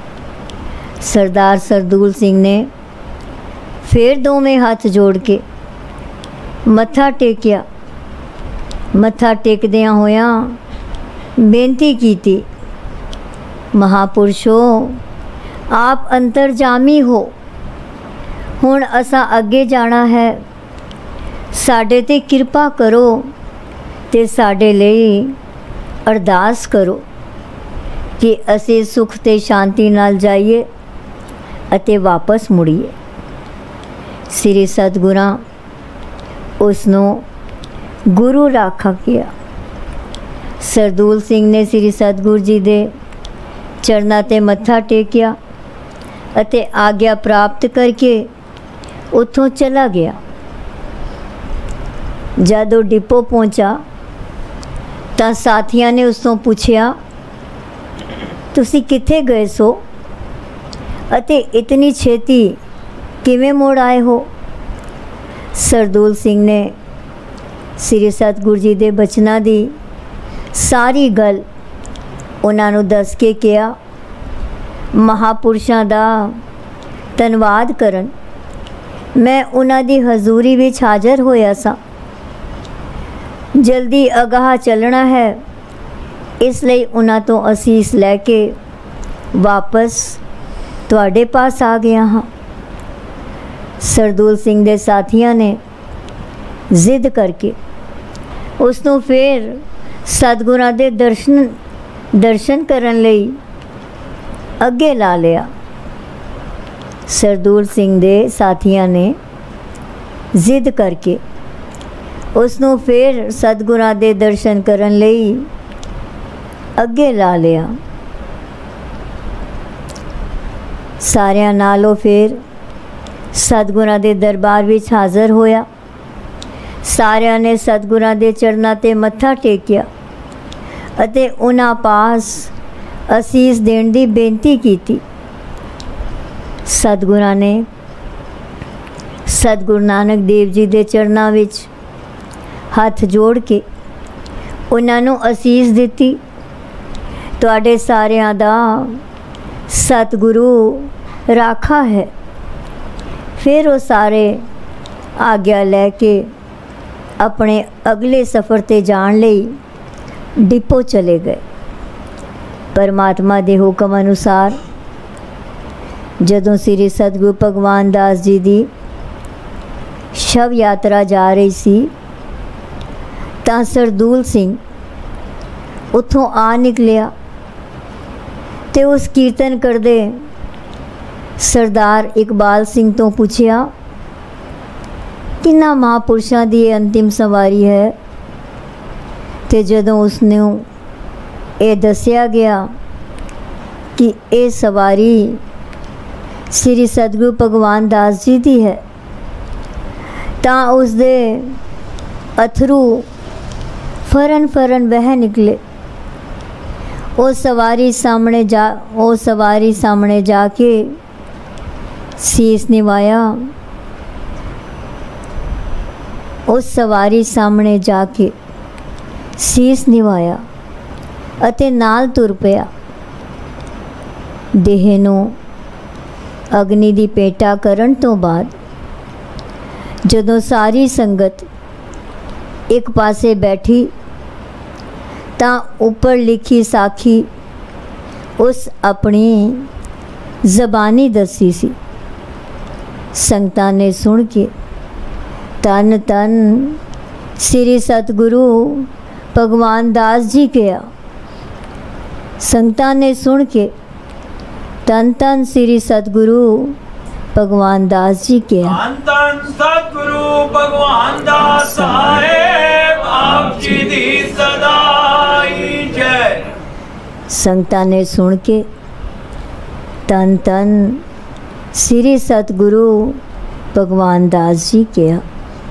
ਸਰਦਾਰ ਸਰਦੂਲ ਸਿੰਘ ਨੇ ਫਿਰ ਦੋਵੇਂ ਹੱਥ ਜੋੜ ਕੇ ਮੱਥਾ ਟੇਕਿਆ। ਮੱਥਾ ਟੇਕਦਿਆਂ ਹੋਇਆਂ ਬੇਨਤੀ ਕੀਤੀ, ਮਹਾਪੁਰਸ਼ੋ ਆਪ ਅੰਤਰਜਾਮੀ ਹੋ, ਹੁਣ ਅਸਾਂ ਅੱਗੇ ਜਾਣਾ ਹੈ। ਸਾਡੇ 'ਤੇ ਕਿਰਪਾ ਕਰੋ ਤੇ ਸਾਡੇ ਲਈ ਅਰਦਾਸ ਕਰੋ ਕਿ ਅਸੀਂ ਸੁਖ ਤੇ ਸ਼ਾਂਤੀ ਨਾਲ ਜਾਈਏ ਅਤੇ ਵਾਪਸ ਮੁੜੀਏ। ਸ੍ਰੀ ਸਤਿਗੁਰਾਂ ਉਸ ਨੂੰ ਗੁਰੂ ਰਾਖਾ ਕਿਹਾ। ਸਰਦੂਲ ਸਿੰਘ ਨੇ ਸ੍ਰੀ ਸਤਿਗੁਰੂ ਜੀ ਦੇ ਚਰਨਾਂ 'ਤੇ ਮੱਥਾ ਟੇਕਿਆ ਅਤੇ ਆਗਿਆ ਪ੍ਰਾਪਤ ਕਰਕੇ ਉੱਥੋਂ ਚਲਾ ਗਿਆ। ਜਦੋਂ ਡਿਪੋ ਪਹੁੰਚਾ ਤਾਂ ਸਾਥੀਆਂ ਨੇ ਉਸ ਤੋਂ ਪੁੱਛਿਆ, ਤੁਸੀਂ ਕਿੱਥੇ ਗਏ ਸੋ ਅਤੇ ਇਤਨੀ ਛੇਤੀ ਕਿਵੇਂ ਮੁੜ ਆਏ ਹੋ? ਸਰਦੂਲ ਸਿੰਘ ਨੇ ਸ੍ਰੀ ਸਤਿਗੁਰੂ ਜੀ ਦੇ ਬਚਨਾਂ ਦੀ ਸਾਰੀ ਗੱਲ ਉਹਨਾਂ ਨੂੰ ਦੱਸ ਕੇ ਕਿਹਾ, ਮਹਾਪੁਰਸ਼ਾਂ ਦਾ ਧੰਨਵਾਦ ਕਰਨ ਮੈਂ ਉਹਨਾਂ ਦੀ ਹਜ਼ੂਰੀ ਵਿੱਚ ਹਾਜ਼ਰ ਹੋਇਆ ਸਾਂ। ਜਲਦੀ ਅਗਾਹ ਚੱਲਣਾ ਹੈ, ਇਸ ਲਈ ਉਹਨਾਂ ਤੋਂ ਅਸੀਸ ਲੈ ਕੇ ਵਾਪਸ ਤੁਹਾਡੇ ਪਾਸ ਆ ਗਿਆ ਹਾਂ। ਸਰਦੂਲ ਸਿੰਘ ਦੇ ਸਾਥੀਆਂ ਨੇ ਜ਼ਿੱਦ ਕਰਕੇ ਉਸ ਨੂੰ ਫਿਰ ਸਤਿਗੁਰਾਂ ਦੇ ਦਰਸ਼ਨ ਕਰਨ ਲਈ ਅੱਗੇ ਲਾ ਲਿਆ। ਸਰਦੂਲ ਸਿੰਘ ਦੇ ਸਾਥੀਆਂ ਨੇ ਜ਼ਿੱਦ ਕਰਕੇ ਉਸ ਨੂੰ ਫਿਰ ਸਤਿਗੁਰਾਂ ਦੇ ਦਰਸ਼ਨ ਕਰਨ ਲਈ ਅੱਗੇ ਲਾ ਲਿਆ। ਸਾਰਿਆਂ ਨਾਲੋਂ ਫਿਰ ਸਤਿਗੁਰਾਂ ਦੇ ਦਰਬਾਰ ਵਿੱਚ ਹਾਜ਼ਰ ਹੋਇਆ। ਸਾਰਿਆਂ ਨੇ ਸਤਿਗੁਰਾਂ ਦੇ ਚਰਨਾਂ 'ਤੇ ਮੱਥਾ ਟੇਕਿਆ ਅਤੇ ਉਹਨਾਂ ਪਾਸ ਅਸੀਸ ਦੇਣ ਦੀ ਬੇਨਤੀ ਕੀਤੀ। ਸਤਿਗੁਰਾਂ ਨੇ ਸਤਿਗੁਰੂ ਨਾਨਕ ਦੇਵ ਜੀ ਦੇ ਚਰਨਾਂ ਵਿੱਚ ਹੱਥ ਜੋੜ ਕੇ ਉਹਨਾਂ ਨੂੰ ਅਸੀਸ ਦਿੱਤੀ, ਤੁਹਾਡੇ ਸਾਰਿਆਂ ਦਾ ਸਤਿਗੁਰੂ ਰਾਖਾ ਹੈ। ਫਿਰ ਉਹ ਸਾਰੇ ਆਗਿਆ ਲੈ ਕੇ ਆਪਣੇ ਅਗਲੇ ਸਫ਼ਰ 'ਤੇ ਜਾਣ ਲਈ ਡਿਪੋ ਚਲੇ ਗਏ। ਪਰਮਾਤਮਾ ਦੇ ਹੁਕਮ ਅਨੁਸਾਰ ਜਦੋਂ ਸ੍ਰੀ ਸਤਿਗੁਰੂ ਭਗਵਾਨ ਦਾਸ ਜੀ ਦੀ ਸ਼ਵ ਯਾਤਰਾ ਜਾ ਰਹੀ ਸੀ ਤਾਂ ਸਰਦੂਲ ਸਿੰਘ ਉੱਥੋਂ ਆ ਨਿਕਲਿਆ ਤੇ ਉਸ ਕੀਰਤਨ ਕਰਦੇ ਸਰਦਾਰ ਇਕਬਾਲ ਸਿੰਘ ਤੋਂ ਪੁੱਛਿਆ, ਕਿੰਨਾ ਮਹਾਂਪੁਰਸ਼ਾਂ ਦੀ ਇਹ ਅੰਤਿਮ ਸਵਾਰੀ ਹੈ। ਤੇ ਜਦੋਂ ਉਸਨੂੰ ਇਹ ਦੱਸਿਆ ਗਿਆ ਕਿ ਇਹ ਸਵਾਰੀ ਸ੍ਰੀ ਸਤਿਗੁਰੂ ਭਗਵਾਨ ਦਾਸ ਜੀ ਦੀ ਹੈ, ਤਾਂ ਉਸਦੇ ਅਥਰੂ ਫਰਨ ਫਰਨ ਵਹਿ ਨਿਕਲੇ। ਉਹ ਸਵਾਰੀ ਸਾਹਮਣੇ ਜਾ ਕੇ ਸੀਸ ਨਿਵਾਇਆ। ਉਸ ਸਵਾਰੀ ਸਾਹਮਣੇ ਜਾ ਕੇ ਸੀਸ ਨਿਵਾਇਆ ਅਤੇ ਨਾਲ ਤੁਰ ਪਿਆ। ਦੇਹ ਨੂੰ ਅਗਨੀ ਦੀ ਭੇਟਾ ਕਰਨ ਤੋਂ ਬਾਅਦ ਜਦੋਂ ਸਾਰੀ ਸੰਗਤ ਇੱਕ ਪਾਸੇ ਬੈਠੀ ਤਾਂ ਉੱਪਰ ਲਿਖੀ ਸਾਖੀ ਉਸ ਆਪਣੀ ਜ਼ਬਾਨੀ ਦੱਸੀ ਸੀ। ਸੰਗਤਾਂ ਨੇ ਸੁਣ ਕੇ ਧੰਨ ਧੰਨ ਸ੍ਰੀ ਸਤਿਗੁਰੂ ਭਗਵਾਨ ਦਾਸ ਜੀ ਕਿਹਾ। ਸੰਗਤਾਂ ਨੇ ਸੁਣ ਕੇ ਧੰਨ ਧੰਨ ਸ੍ਰੀ ਸਤਿਗੁਰੂ ਭਗਵਾਨ ਦਾਸ ਜੀ ਕਿਹਾ। ਧੰਨ ਧੰਨ ਸਤਿਗੁਰੂ ਭਗਵਾਨ ਦਾਸ ਸਾਹਿਬ ਆਪ ਜੀ ਦੀ ਸਦਾਈ ਜੈ। ਸੰਗਤਾਂ ਨੇ ਸੁਣ ਕੇ ਧੰਨ ਧੰਨ ਸ੍ਰੀ ਸਤਿਗੁਰੂ ਭਗਵਾਨ ਦਾਸ ਜੀ ਕਿਹਾ।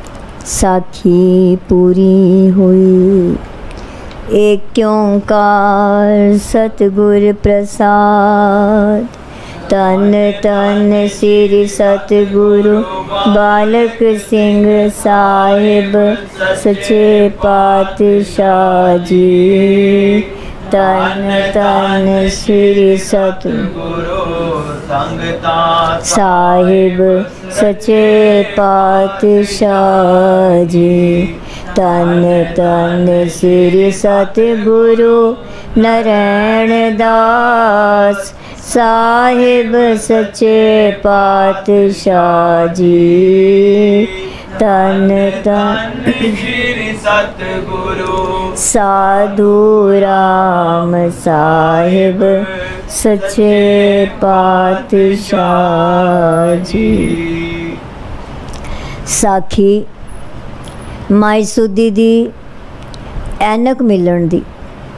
ਸਾਖੀ ਪੂਰੀ ਹੋਈ। ਏਕ ਓੰਕਾਰ ਸਤਿਗੁਰ ਪ੍ਰਸਾਦ। ਧੰਨ ਧੰਨ ਸ੍ਰੀ ਸਤਿਗੁਰੂ ਬਾਲਕ ਸਿੰਘ ਸਾਹਿਬ ਸੱਚੇ ਪਾਤਸ਼ਾਹ ਜੀ। ਧੰਨ ਧੰਨ ਸ੍ਰੀ ਸਤਿਗੁਰੂ ਸੰਗਤਾਂ ਸਾਹਿਬ ਸੱਚੇ ਪਾਤਸ਼ਾਹ ਜੀ। ਧੰਨ ਧੰਨ ਸ੍ਰੀ ਸਤਿਗੁਰੂ ਨਰੈਣ ਦਾਸ ਸਾਹਿਬ ਸੱਚੇ ਪਾਤਸ਼ਾਹ ਜੀ। ਧੰਨ ਧੰਨ ਸ੍ਰੀ ਸਤਿਗੁਰੂ ਸਾਧੂ ਰਾਮ ਸਾਹਿਬ ਸੱਚੇ ਪਾਤਸ਼ਾਹ ਜੀ। ਸਾਖੀ ਮਾਈ ਸੁਦੀ ਦੀ ਐਨਕ ਮਿਲਣ ਦੀ।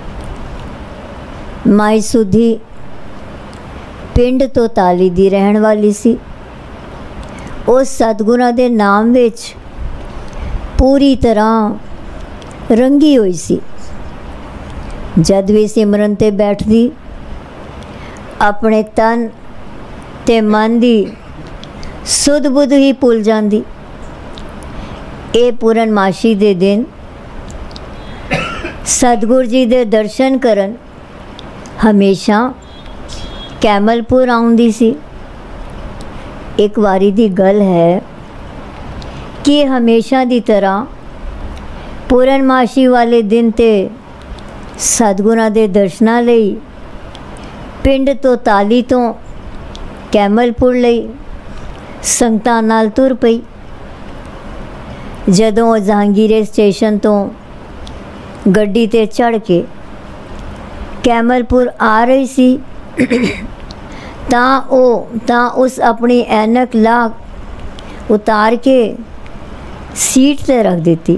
ਮਾਈ ਸੁਦੀ ਪਿੰਡ ਤੋਤਾਲੀ ਦੀ ਰਹਿਣ ਵਾਲੀ ਸੀ। ਉਹ ਸਤਿਗੁਰਾਂ ਦੇ ਨਾਮ ਵਿੱਚ ਪੂਰੀ ਤਰ੍ਹਾਂ ਰੰਗੀ ਹੋਈ ਸੀ। ਜਦ ਵੀ ਸਿਮਰਨ ਤੇ ਬੈਠਦੀ ਆਪਣੇ ਤਨ ਤੇ ਮਨ ਦੀ ਸੁਧ ਬੁੱਧ ਹੀ ਭੁੱਲ ਜਾਂਦੀ। ਇਹ ਪੂਰਨਮਾਸ਼ੀ ਦੇ ਦਿਨ ਸਤਿਗੁਰ ਜੀ ਦੇ ਦਰਸ਼ਨ ਕਰਨ ਹਮੇਸ਼ਾ ਕੈਮਲਪੁਰ ਆਉਂਦੀ ਸੀ। ਇੱਕ ਵਾਰੀ ਦੀ ਗੱਲ ਹੈ ਕਿ ਹਮੇਸ਼ਾ ਦੀ ਤਰ੍ਹਾਂ ਪੂਰਨਮਾਸ਼ੀ ਵਾਲੇ ਦਿਨ ਤੇ ਸਤਿਗੁਰਾਂ ਦੇ ਦਰਸ਼ਨਾਂ ਲਈ ਪਿੰਡ ਤੋਤਾਲੀ ਤੋਂ ਕੈਮਲਪੁਰ ਲਈ ਸੰਗਤਾਂ ਨਾਲ ਤੁਰ ਪਈ। ਜਦੋਂ ਉਹ ਜਹਾਂਗੀਰੇ ਸਟੇਸ਼ਨ ਤੋਂ ਗੱਡੀ ਤੇ ਚੜ੍ਹ ਕੇ ਕੈਮਲਪੁਰ ਆ ਰਹੀ ਸੀ ਤਾਂ ਉਸ ਆਪਣੀ ਐਨਕ ਲਾ ਉਤਾਰ ਕੇ ਸੀਟ ਤੇ ਰੱਖ ਦਿੱਤੀ।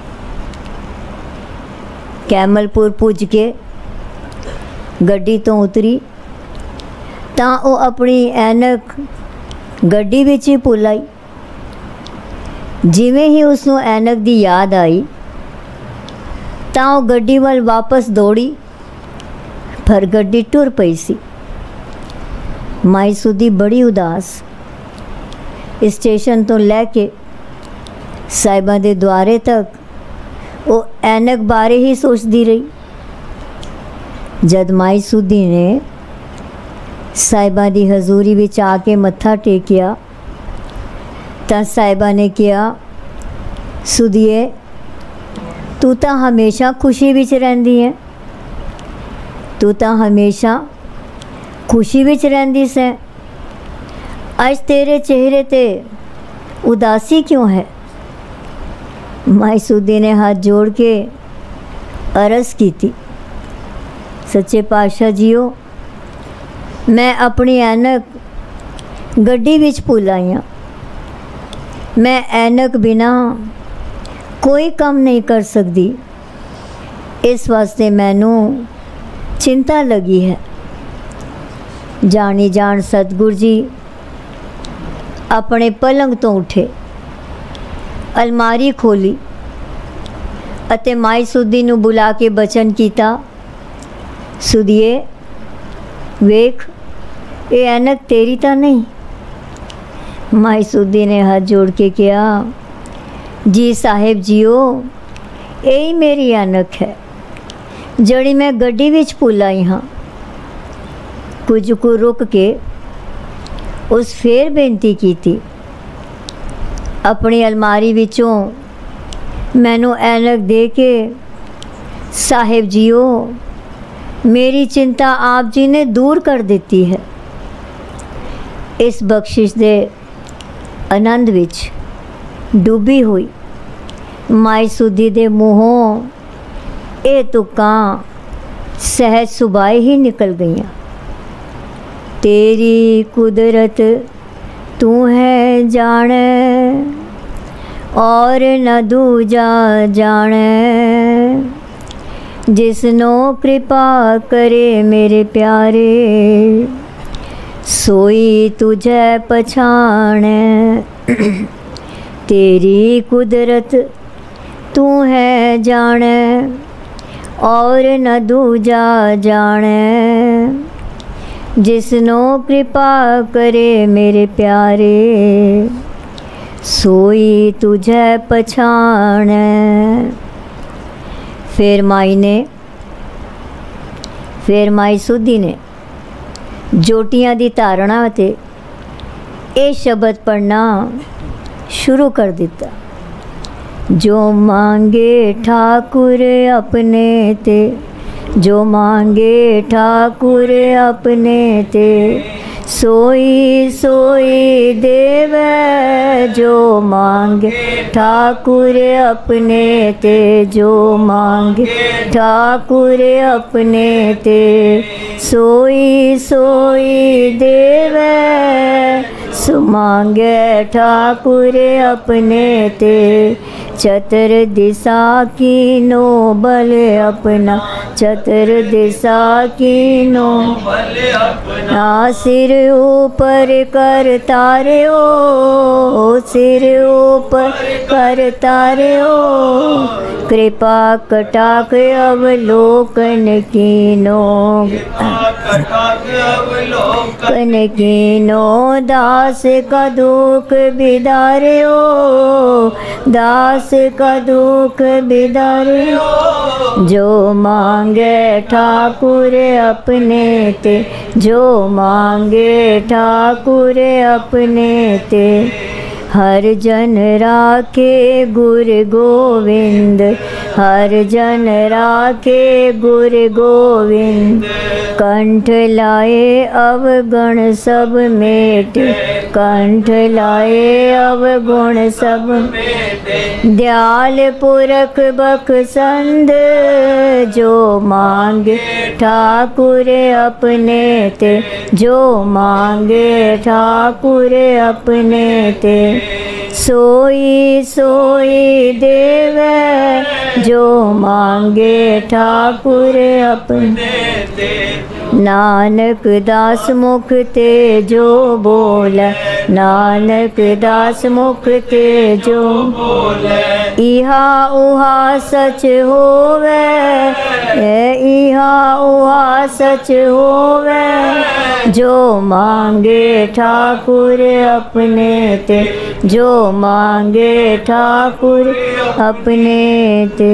ਕੈਮਲਪੁਰ ਪੁੱਜ ਕੇ ਗੱਡੀ ਤੋਂ ਉਤਰੀ ਤਾਂ ਉਹ ਆਪਣੀ ਐਨਕ ਗੱਡੀ ਵਿੱਚ ਹੀ ਭੁੱਲ ਆਈ। ਜਿਵੇਂ ਹੀ ਉਸ ਨੂੰ ਐਨਕ ਦੀ ਯਾਦ ਆਈ ਤਾਂ ਉਹ ਗੱਡੀ ਵੱਲ ਵਾਪਸ ਦੌੜੀ, ਪਰ ਗੱਡੀ ਟੁਰ ਪਈ ਸੀ। ਮਾਈ ਸੁਦੀ ਬੜੀ ਉਦਾਸ ਸਟੇਸ਼ਨ ਤੋਂ ਲੈ ਕੇ ਸਾਹਿਬਾਂ ਦੇ ਦੁਆਰੇ ਤੱਕ ਉਹ ਐਨਕ ਬਾਰੇ ਹੀ ਸੋਚਦੀ ਰਹੀ। ਜਦ ਮਾਈ ਸੁਦੀ ਨੇ ਸਾਹਿਬਾਂ ਦੀ ਹਜ਼ੂਰੀ ਵਿੱਚ ਆ ਕੇ ਮੱਥਾ ਟੇਕਿਆ ਤਾਂ ਸਾਹਿਬਾਂ ਨੇ ਕਿਹਾ, ਸੁਦੀਏ ਤੂੰ ਤਾਂ ਹਮੇਸ਼ਾ ਖੁਸ਼ੀ ਵਿੱਚ ਰਹਿੰਦੀ ਹੈ, ਤੂੰ ਤਾਂ ਹਮੇਸ਼ਾ ਖੁਸ਼ੀ ਵਿੱਚ ਰਹਿੰਦੀ ਸੈਂ, ਅੱਜ ਤੇਰੇ ਚਿਹਰੇ ਤੇ ਉਦਾਸੀ ਕਿਉਂ ਹੈ? माईसूदी ने हाथ जोड़ के अरज की थी, सच्चे पातशाह जीओ, मैं अपनी ऐनक गड्डी विच भुल आई हाँ। मैं ऐनक बिना कोई काम नहीं कर सकती, इस वास्ते मैनू चिंता लगी है। जानी जान सतगुरु जी अपने पलंग तो उठे, अलमारी खोली अते माईसूदी नू बुला के बचन किया, सुदिए वेख ये ऐनक तेरी तो नहीं। माईसूदी ने हाथ जोड़ के कहा, जी साहेब जीओ, यही मेरी ऐनक है जड़ी मैं गड्डी विच भुल आई हाँ। कुछ को रुक के उस फिर बेनती की थी, अपनी अलमारी विचों मैनू ऐनक दे के, साहेब जीओ मेरी चिंता आप जी ने दूर कर देती है। इस बख्शिश दे आनंद विच डूबी हुई माईसूदी दे मूहों ये तुकां सहज सुबाई ही निकल गईयां। तेरी कुदरत तू है जाने और न दूजा जाने, जिसनो कृपा करे मेरे प्यारे, सोई तुझे पछाणे। तेरी कुदरत तू है जाने और न दूजा जाने, जिसनो कृपा करे मेरे प्यारे, सोई तुझे पछाणे। फिर माईसूदी ने जोटियां दी धारणा ते ये शब्द पढ़ना शुरू कर दिता, जो मांगे ठाकुर अपने ते, जो मांगे ठाकुर अपने ते, सोई सोई देवे। जो मांगे ठाकुर अपने ते, जो मांगे ठाकुर अपने ते, सोई सोई देवे। सो मांगे ठाकुर अपने ते, चतर दिशा की नो बल अपना, चतर दिशा की नो बल अपना। सिर ऊपर कर तारे ओ, सिर ऊपर कर तारे ओ, कृपा कटाक अवलोकन कीनो, कन कीनो। दास का दुख बिदारे ओ, दास का दुख बिदारे ओ, जो मांगे ठाकुर अपने ते, जो मांगे ठाकुर अपने ते। हर जन राखे गुर गोविंद, हर जन राखे गुर गोविंद। कंठ लाए अवगुण सब मेट, कंठ लाए अवगुण सब मेट। दयाल पुरख बख्शंद, जो मांगे ठाकुर अपने ते, जो मांगे ठाकुर अपने ते, सोई सोई देवे। जो मांगे ठाकुर अपने ते, नानक दास मुख ते जो बोले, नानक दास मुख ते जो बोले। इहा उहा सच होवे, इहा उहा सच होवे। जो मांगे ठाकुर अपने ते, जो मांगे ठाकुर अपने ते।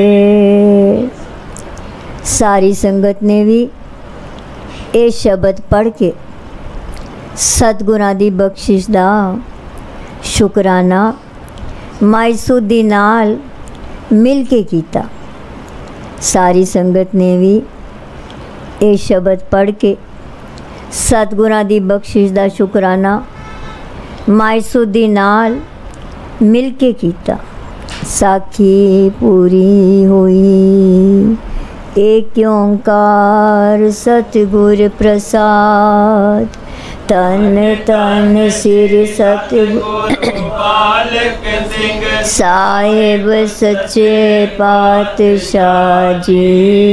सारी संगत ने भी ये शब्द पढ़ के सतगुरां दी बख्शिश दा शुकराना माईसूदी नाल मिल के कीता। सारी संगत ने भी ये शब्द पढ़ के सतगुरां दी बख्शिश दा शुकराना माईसूदी नाल मिल के कीता। साखी पूरी हुई। एक ओंकार सतगुर प्रसाद। तन तन सिर सतगुरु बालक सिंह साहिब सच्चे पातशाह जी।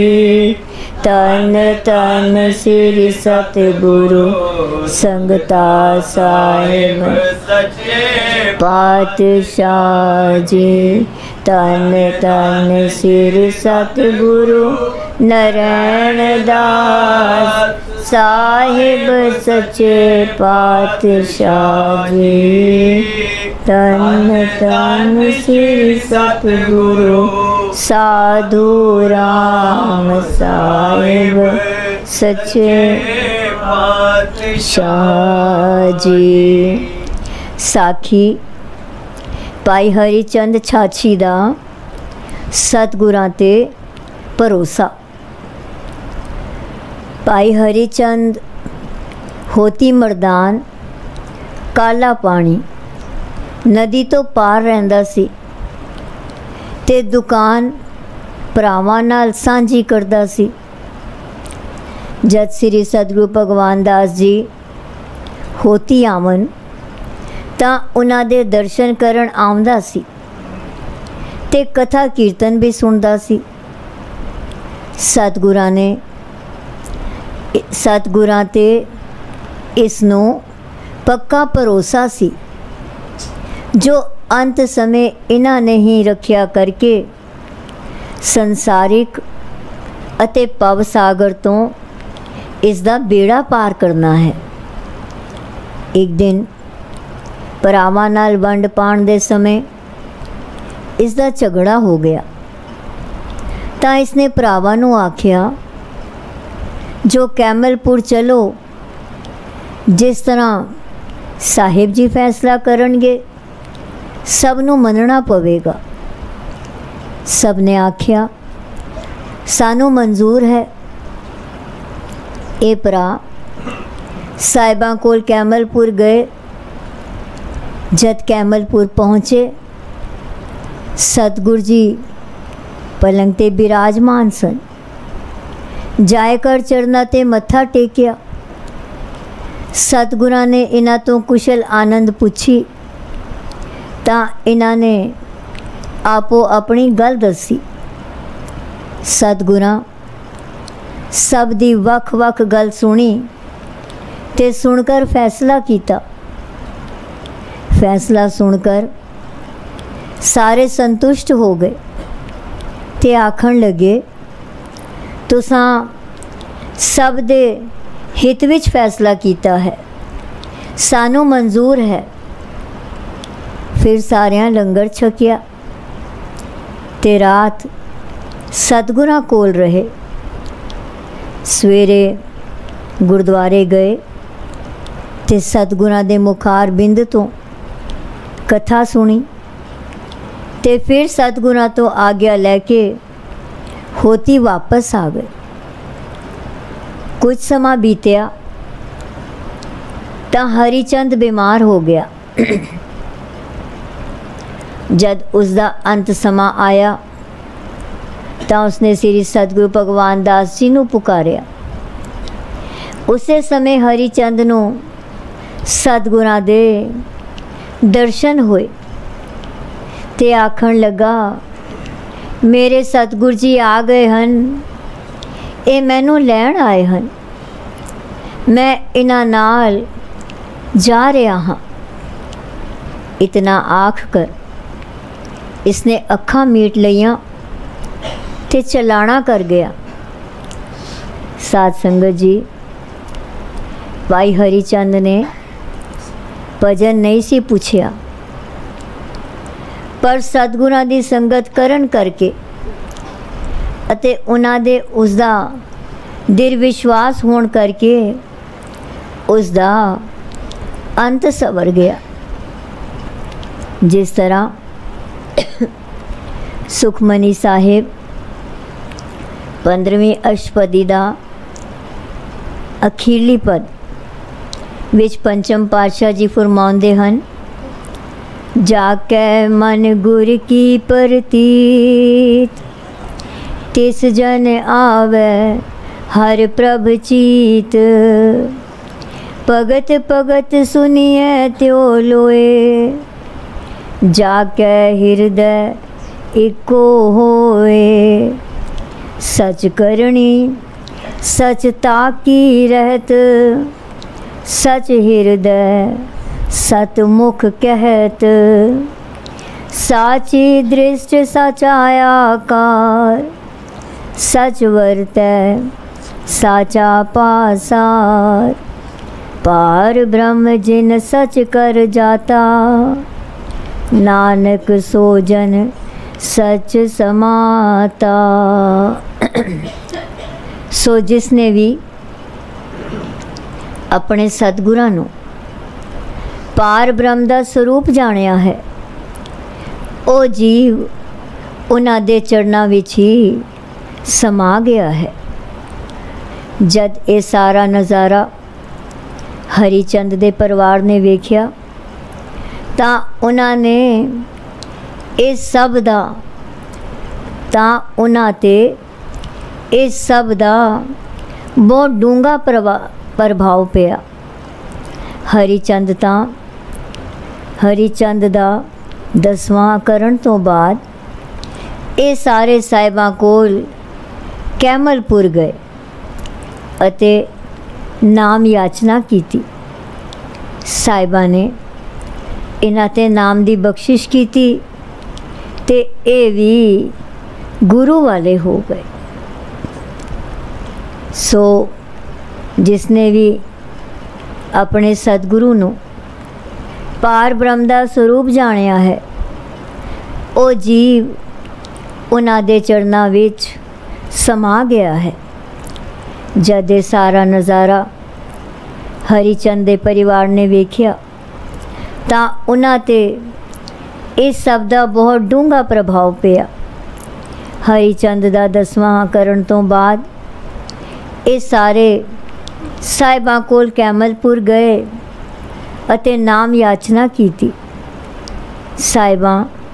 तन तन सिर सतगुरु संगता साहिब सच्चे पातशाह जी। तन तन सिर सतगुरु नारायण दास साहिब सच्चे पातशाह जी। तन तन सिर सतगुरु साधु राम साहिब सच्चे पातशाह जी। साखी भाई हरिचंद छाछी दा सतगुरां ते भरोसा। भाई हरिचंद होती मरदान काला पानी नदी तो पार रहिंदा सी ते दुकान भरावां नाल सांझी करदा सी। जद श्री सतगुरु भगवान दास जी होती आवन तां उन्हां दे दर्शन करन आउंदा सी ते कथा कीर्तन भी सुनदा सी। सतगुरां ते इसनों पक्का भरोसा सी जो अंत समय इन्हां ने ही रखिया करके संसारिक अते पव सागर तो इसदा बेड़ा पार करना है। एक दिन भरावां नाल वंड पाण दे समय इसदा झगड़ा हो गया तां इसने भरावां नूं आखिया जो कैमलपुर चलो, जिस तरह साहिब जी फैसला करनगे सब नूं मनना पवेगा। सब ने आखिया सानू मंजूर है। ए भरा साहिबां कोल कैमलपुर गए। जद कैमलपुर पहुँचे सतगुरु जी पलंग ते बिराजमान सन। जायकर चरना ते मत्था टेकिया। सतगुरां ने इन्हां तो कुशल आनंद पुछी तां इन्हां ने आपो अपनी गल दसी। सतगुरां सब दी वख वख गल सुनी ते सुनकर फैसला किया। फैसला सुनकर सारे संतुष्ट हो गए ते आखण लगे तुसां सब दे हित विच फैसला किया है, सानू मंजूर है। फिर सारियां लंगर छकिया ते रात सतगुरां कोल रहे। सवेरे गुरुद्वारे गए ते सतगुरां दे मुखार बिंद तो कथा सुनी ते फिर सतगुरां तो आज्ञा लैके होती वापस आ गए। कुछ समा बीतिया तां हरिचंद बीमार हो गया। जद उसका अंत समा आया तां उसने श्री सतगुरु भगवान दास जी नूं पुकारिया। उसे समय हरिचंद नूं सतगुरां दे दर्शन होए ते आखण लगा मेरे सतगुरु जी आ गए हन, ये मैनू लैण आए हन, मैं इन्हां नाल जा रहा हाँ। इतना आख कर इसने अखां मीट लईयां ते चलाना कर गया। साध संगत जी भाई हरिचंद ने भजन नहीं सी पूछया, पर सतगुरां दी संगत करन करके अते उन्हां दे उसदा दृढ़ विश्वास होण करके उसदा अंत सवर गया। जिस तरह सुखमनी साहिब 15वीं अष्टपदी दा अखीरली पद विच पंचम पातशाह जी फरमाउंदे हन, जाकै मन गुर की प्रतीत, तिस जन आवे हर प्रभ चीत। भगत भगत सुनिए त्यो लोए, जाकै हृदय इको होए। सच करनी सच ताकी रहत, सच हृदय सतमुख कहत। साची दृष्टि सचाया कार, सच वर्तै साचा पासार। पार ब्रह्म जिन सच कर जाता, नानक सो जन सच समाता। सो जिसने भी अपने सतगुਰਾਂ ਨੂੰ पार ब्रह्म ਦਾ ਸਰੂਪ ਜਾਣਿਆ ਹੈ, ਉਹ ਜੀਵ ਉਹਨਾਂ ਦੇ ਚਰਨਾਂ ਵਿੱਚ ਹੀ ਸਮਾ ਗਿਆ ਹੈ। ਜਦ ਇਹ ਸਾਰਾ ਨਜ਼ਾਰਾ ਹਰੀ ਚੰਦ ਦੇ ਪਰਿਵਾਰ ਨੇ ਵੇਖਿਆ ਤਾਂ ਉਹਨਾਂ ਨੇ ਇਸ ਸਭ ਦਾ ਬਹੁਤ ਡੂੰਘਾ ਪ੍ਰਭਾਵ ਪਿਆ। ਹਰੀ ਚੰਦ ਦਾ 10ਵਾਂ ਕਰਨ ਤੋਂ ਬਾਅਦ ਇਹ ਸਾਰੇ ਸਾਹਿਬਾਂ ਕੋਲ ਕੈਮਲਪੁਰ ਗਏ ਅਤੇ ਨਾਮ याचना ਕੀਤੀ। ਸਾਹਿਬਾਂ ਨੇ ਇਹਨਾਂ ਤੇ ਨਾਮ ਦੀ ਬਖਸ਼ਿਸ਼ ਕੀਤੀ ਤੇ ਇਹ ਵੀ ਗੁਰੂ ਵਾਲੇ ਹੋ ਗਏ। ਸੋ ਜਿਸਨੇ ਵੀ ਆਪਣੇ ਸਤਿਗੁਰੂ ਨੂੰ ਪਾਰ ਬ੍ਰਹਮ ਦਾ ਸਰੂਪ ਜਾਣਿਆ ਹੈ, ਉਹ ਜੀਵ ਉਹਨਾਂ ਦੇ ਚਰਨਾਂ ਵਿੱਚ ਸਮਾ ਗਿਆ ਹੈ। जद ये सारा नज़ारा हरीचंद दे परिवार ने वेख्या तां उन्हां ते इस सब दा बहुत डूंगा प्रभाव पिया। हरीचंद दा 10वां करन तो बाद ये सारे साहिबां कोल कैमलपुर गए अते नाम याचना कीती। साहिबां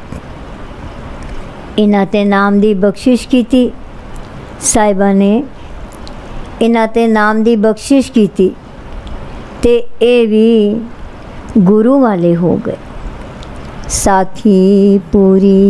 इन्हां ते नाम दी बख्शिश कीती। साहिबां ने इन्हां ते नाम दी बख्शिश कीती ते ये भी गुरु वाले हो गए। साखी पूरी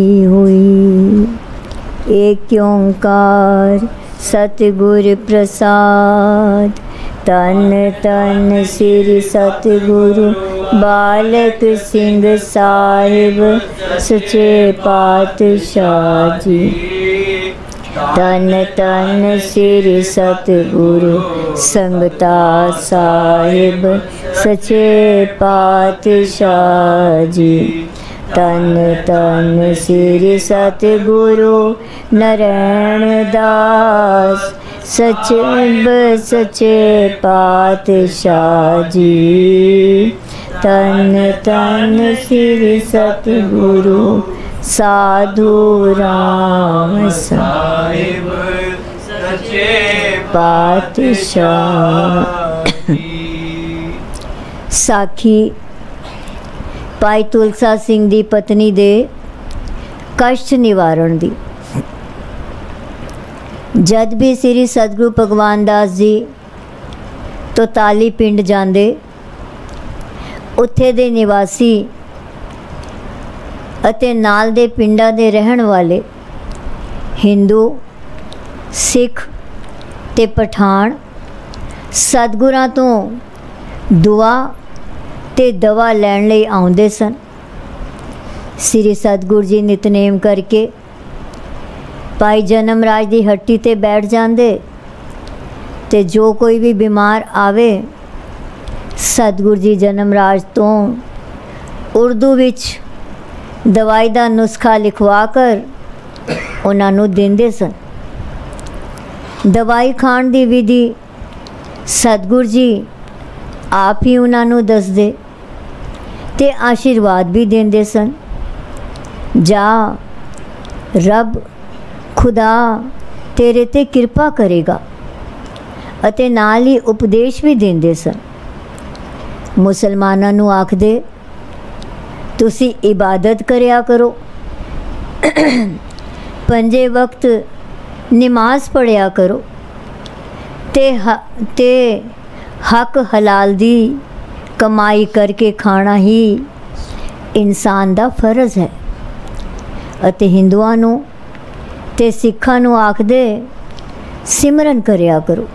हुई एक ओंकार सतगुर प्रसाद। तन तन श्री सतगुरु बालक सिंह साहिब सच्चे पातशाह जी। तन तन श्री सतगुरु संगता साहिब सच्चे पातशाह जी। तन तन श्री सतगुरु नारायण दास सच्चे पातशाह जी। तन तन श्री सतगुरु साधु राम साहिब सच्चे पातशाह। साखी भाई तुलसा सिंह दी पत्नी दे कष्ट निवारण दी। जद भी श्री सतगुरु भगवान दास जी तो ताली पिंड जांदे, उत्थे दे निवासी ਅਤੇ ਨਾਲ ਦੇ ਪਿੰਡਾਂ ਦੇ ਰਹਿਣ ਵਾਲੇ ਹਿੰਦੂ ਸਿੱਖ ਤੇ ਪਠਾਨ ਸਤਿਗੁਰਾਂ ਤੋਂ ਦੁਆ ਤੇ ਦਵਾ ਲੈਣ ਲਈ ਆਉਂਦੇ ਸਨ। ਸ੍ਰੀ ਸਤਿਗੁਰ ਜੀ ਨਿਤਨੇਮ ਕਰਕੇ ਭਾਈ ਜਨਮਰਾਜ ਦੀ ਹੱਟੀ ਤੇ ਬੈਠ ਜਾਂਦੇ ਤੇ ਜੋ ਕੋਈ ਵੀ ਬਿਮਾਰ ਆਵੇ ਸਤਿਗੁਰ ਜੀ ਜਨਮਰਾਜ ਤੋਂ ਉਰਦੂ ਵਿੱਚ दवाई का नुस्खा लिखवा कर उन्होंने देंदे सन। दवाई खाण की विधि सतगुर जी आप ही उन्होंने दसदे ते आशीर्वाद भी देंदे सन। जा रब खुदा तेरे ते कृपा करेगा अते नाल ही उपदेश भी देंदे सन। मुसलमानों नूं आखदे तुसी इबादत करया करो, पंजे वक्त नमाज पढ़िया करो, ते हक हलाल दी कमाई करके खाना ही इंसान दा फर्ज है। अते हिंदुआं नूं ते सिखां नूं आखदे सिमरन करया करो।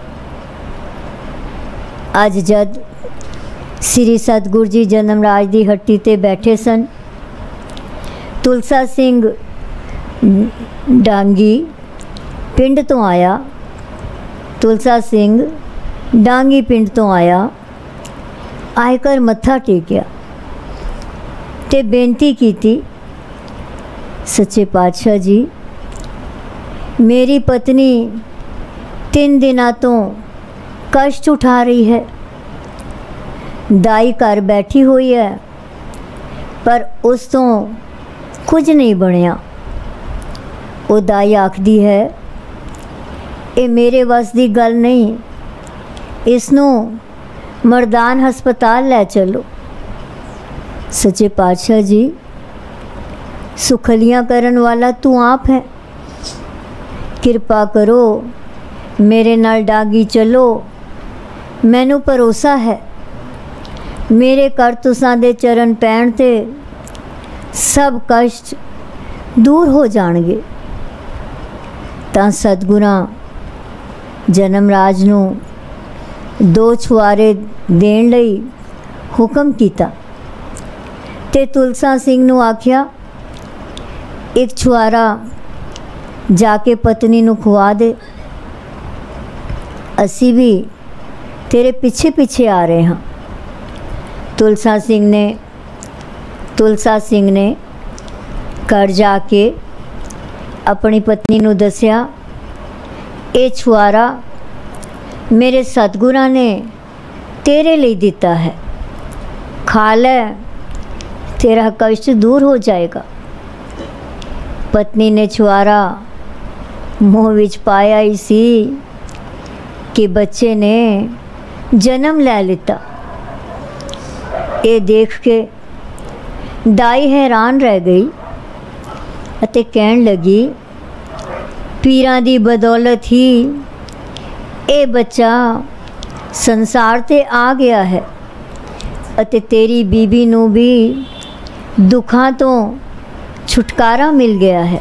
अज जद श्री सतगुरु जी जन्मराज दी हट्टी ते बैठे सन, तुलसा सिंह डांगी पिंड तो आया, तुलसा सिंह डांगी पिंड तो आया, आकर मत्था टेकिया ते बेनती कीती, सच्चे पातशाह जी मेरी पत्नी 3 दिनों तो कष्ट उठा रही है, दाई घर बैठी हुई है पर उस तो कुछ नहीं बनया। वो दाई आखदी है ये मेरे वस की गल नहीं, इसनों मरदान हस्पताल लै चलो। सच्चे पातशाह जी सुखलियाँ करन वाला तू आप है, कृपा करो मेरे नाल डांगी चलो, मैनू भरोसा है मेरे घर तुसां दे चरण पैण ते सब कष्ट दूर हो जाणगे। तां सतगुरां जन्मराज नूं 2 छुआरे देण लई हुक्म कीता ते तुलसा सिंह नूं आख्या एक छुआरा जाके पत्नी नूं खुआ दे, असी भी तेरे पीछे पीछे आ रहे हाँ। तुलसा सिंह ने घर जाके अपनी पत्नी नूं दस्या, ये छुआरा मेरे सतगुरां ने तेरे लिए दिता है, खा ले तेरा कष्ट दूर हो जाएगा। पत्नी ने छुआरा मुँह विच पाया ही सी कि बच्चे ने जन्म ले लिता। ये देख के दाई हैरान रह गई अते कहन लगी पीरां दी बदौलत ही ये बच्चा संसार ते आ गया है अते तेरी बीबी नूं भी दुखां तो छुटकारा मिल गया है।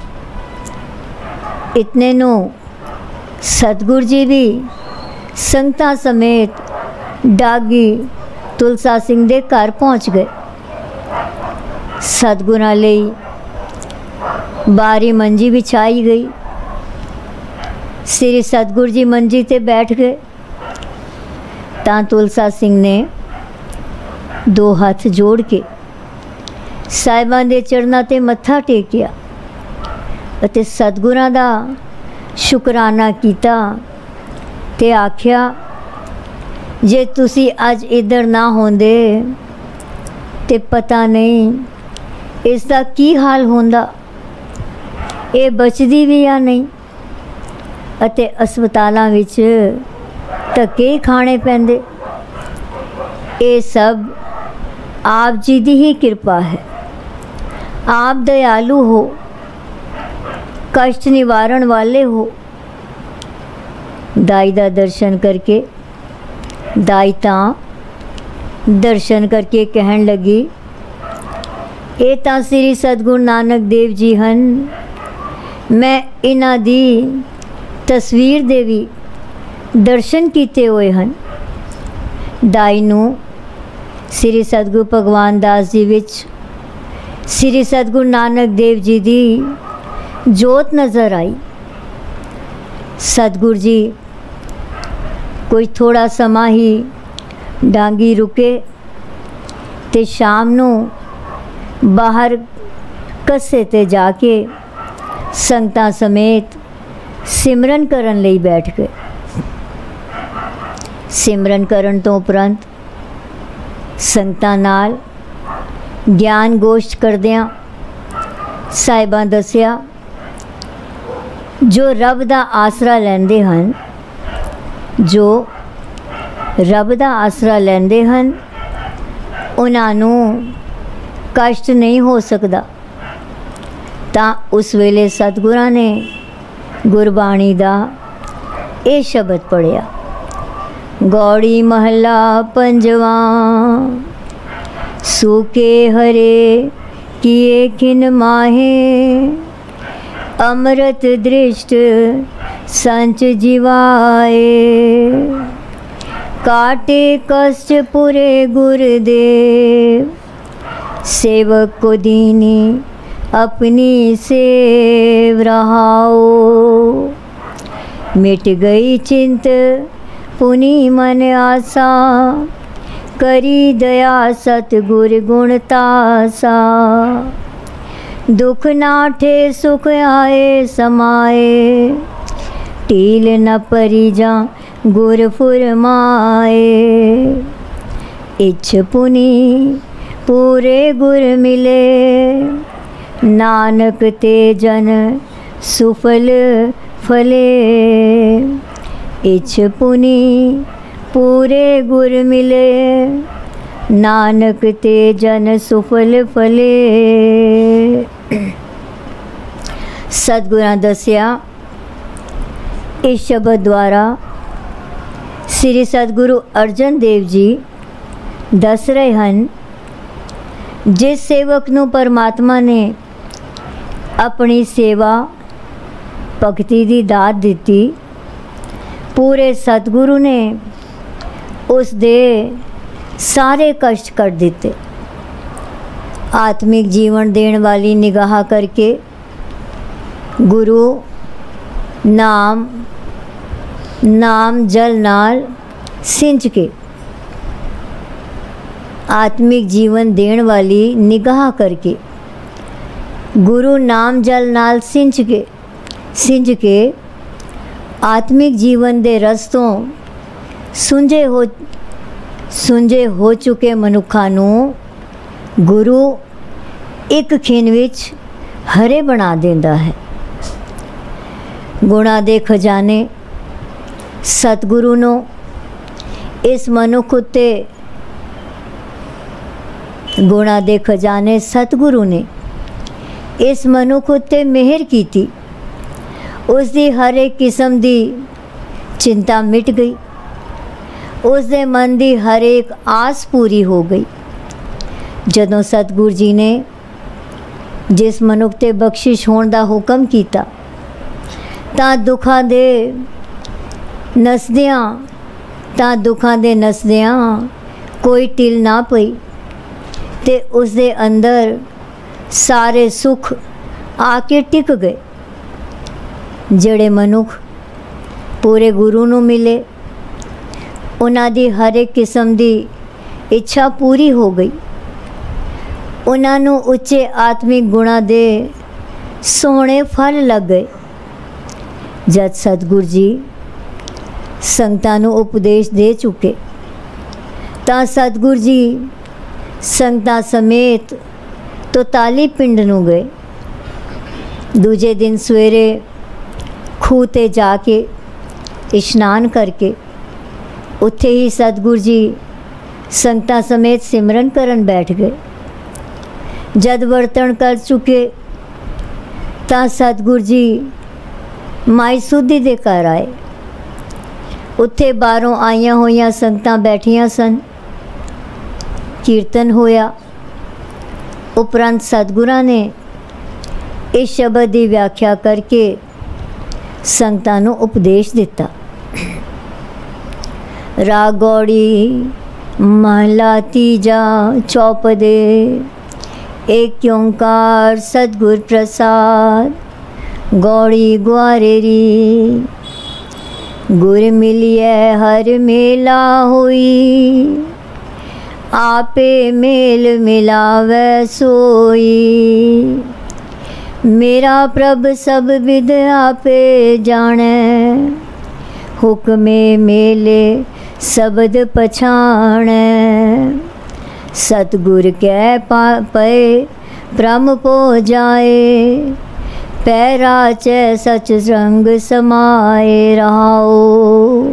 इतने नूं सतगुरु जी भी संगतां समेत डागी तुलसा सिंह दे घर पहुँच गए। सतगुरां लई बारी मंजी बिछाई गई। श्री सतगुरु जी मंजी ते बैठ गए तां तुलसा सिंह ने 2 हाथ जोड़ के साहिबां दे चरनां ते मत्था टेकिया अते सतगुरां दा शुकराना कीता ते आख्या जे तुसी अज इधर ना होंदे ते पता नहीं इसका की हाल होंदा, ये बचदी भी या नहीं अते अस्पतालां विच धक्के खाने पैंदे। ये सब आप जी दी ही कृपा है। आप दयालु हो, कष्ट निवारण वाले हो। दाई दा दर्शन करके दाई तां दर्शन करके कहन लगी ये तां श्री सतगुरु नानक देव जी हन, मैं इन्हां दी तस्वीर दे भी दर्शन कीते हुए हन। दाई नूं श्री सतगुरु भगवान दास जी विच श्री सतगुरु नानक देव जी दी जोत नज़र आई। सतगुरु जी कोई थोड़ा समा ही डांगी रुके ते शाम नूं बाहर कस्से ते जाके संगतां समेत सिमरन करन लई बैठ गए। सिमरन करन तो उपरंत संगतां नाल ज्ञान गोष्ठ करदियां साहिबां दस्सिया जो रब दा आसरा लैंदे हन, जो रब दा आसरा लैंदे हन उन्हां नूं कष्ट नहीं हो सकता। ਤਾਂ उस वेले सतगुरां ने गुरबाणी दा ਇਹ शब्द पढ़िया, गौड़ी महला पंजवा, सूके हरे किए किन माहे, अमृत दृष्ट संच जीवाए, काटे कष्ट पुरे गुरुदेव, सेवक को दीनी अपनी सेव रहाओ, मिट गई चिंत पुनि मन आसा, करी दया सतगुर गुण तासा, दुख नाठे सुख आए समाए, टील न परी जा गुर फुरमाए, इच्छ पुनि पूरे गुर मिले, नानक ते जन सुफल फले, इच्छ पुनि पूरे गुर मिले, नानक ते जन सुफल फले। सतगुरां दसिया इस शब्द द्वारा श्री सतगुरु अर्जन देव जी दस रहे हैं, जिस सेवक नूं परमात्मा ने अपनी सेवा भगती दी दात दिती, पूरे सतगुरु ने उस दे सारे कष्ट कर दिते। आत्मिक जीवन देने वाली निगाह करके गुरु नाम जल नाल सिंच के, आत्मिक जीवन देने वाली निगाह करके गुरु नाम जल नाल सिंच के आत्मिक जीवन दे रस्तों सुंजे हो चुके मनुखा नूं गुरु एक खिन विच हरे बना देंदा है। गुणा दे खजाने सतगुरु नूं इस मनुख उत्ते, गुणा दे खजाने सतगुरु ने इस मनुख उत्ते मेहर कीती, उसकी हर एक किस्म की चिंता मिट गई, उसके मन की हर एक आस पूरी हो गई। जदों सतगुरु जी ने जिस मनुख ते बख्शिश होने का हुक्म किया, तां दुखां दे नसदियां कोई टिल ना पई, ते उसके अंदर सारे सुख आके टिक गए। जड़े मनुख पूरे गुरु नूं मिले, उन्हां दी हर एक किस्म की इच्छा पूरी हो गई, उन्हां नूं उच्चे आत्मिक गुणा दे सोहणे फल लग गए। जद सतगुरु जी संगतां नूं उपदेश दे चुके, तां सतगुरु जी संगतां समेत तो ताली पिंड नूं गए। दूजे दिन सवेरे खूह ते जाके इशनान करके उत्थे ही सतगुरु जी संगतां समेत सिमरन करन बैठ गए। जद वर्तन कर चुके, तां सतगुरु जी माई सुधी दे घर आए। उत्थे बाहरों आईयां होईयां संगतां बैठियां सन, कीर्तन होया। उपरंत सतगुरां ने इस शब्द की व्याख्या करके संगतां नूं उपदेश दिता। राग गौड़ी महला तीजा चौपदे, एक ओंकार सतगुर प्रसाद, गौड़ी ग्वारेरी, गुर मिलिए हर मेला होई, आपे मेल मिलावे सोई, मेरा प्रभ सब विद आपे जाने, हुक्मे मेले शब्द पछाणे, सतगुर कै पे ब्रह्म पो जाए, पैरा च सच रंग समाए रहाओ,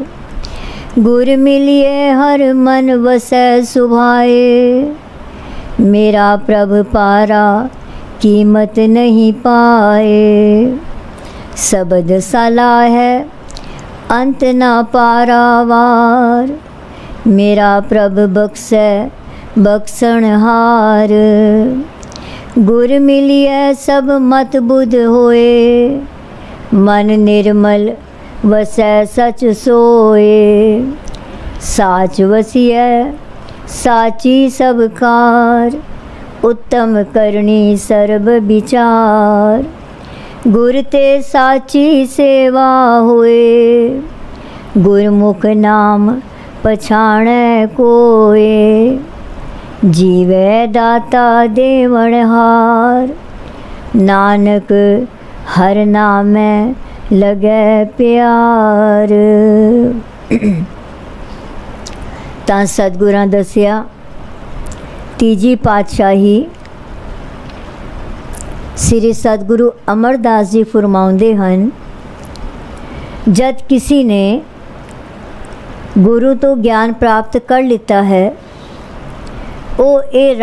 गुर मिलिए हर मन वसै सुभाए, मेरा प्रभ पारा कीमत नहीं पाए। शब्द साला है अंत ना पारावार, मेरा प्रभ बख्शे बख्शणहार। गुर मिलिए सब मत बुध होए, मन निर्मल वसै सच सोए। साच वसिए साची सब कार, उत्तम करनी सर्ब विचार। गुर ते साची सेवा होए, गुरमुख नाम पछाणै कोए। जीवै दाता देवनहार, नानक हर नामै लगै प्यार। ਤਾਂ ਸਤਿਗੁਰਾਂ ਦੱਸਿਆ ਤੀਜੀ ਪਾਤਸ਼ਾਹੀ ਸ੍ਰੀ ਸਤਿਗੁਰੂ ਅਮਰਦਾਸ ਜੀ ਫਰਮਾਉਂਦੇ ਹਨ, ਜਦ किसी ने गुरु तो ज्ञान प्राप्त कर लिता है, ਉਹ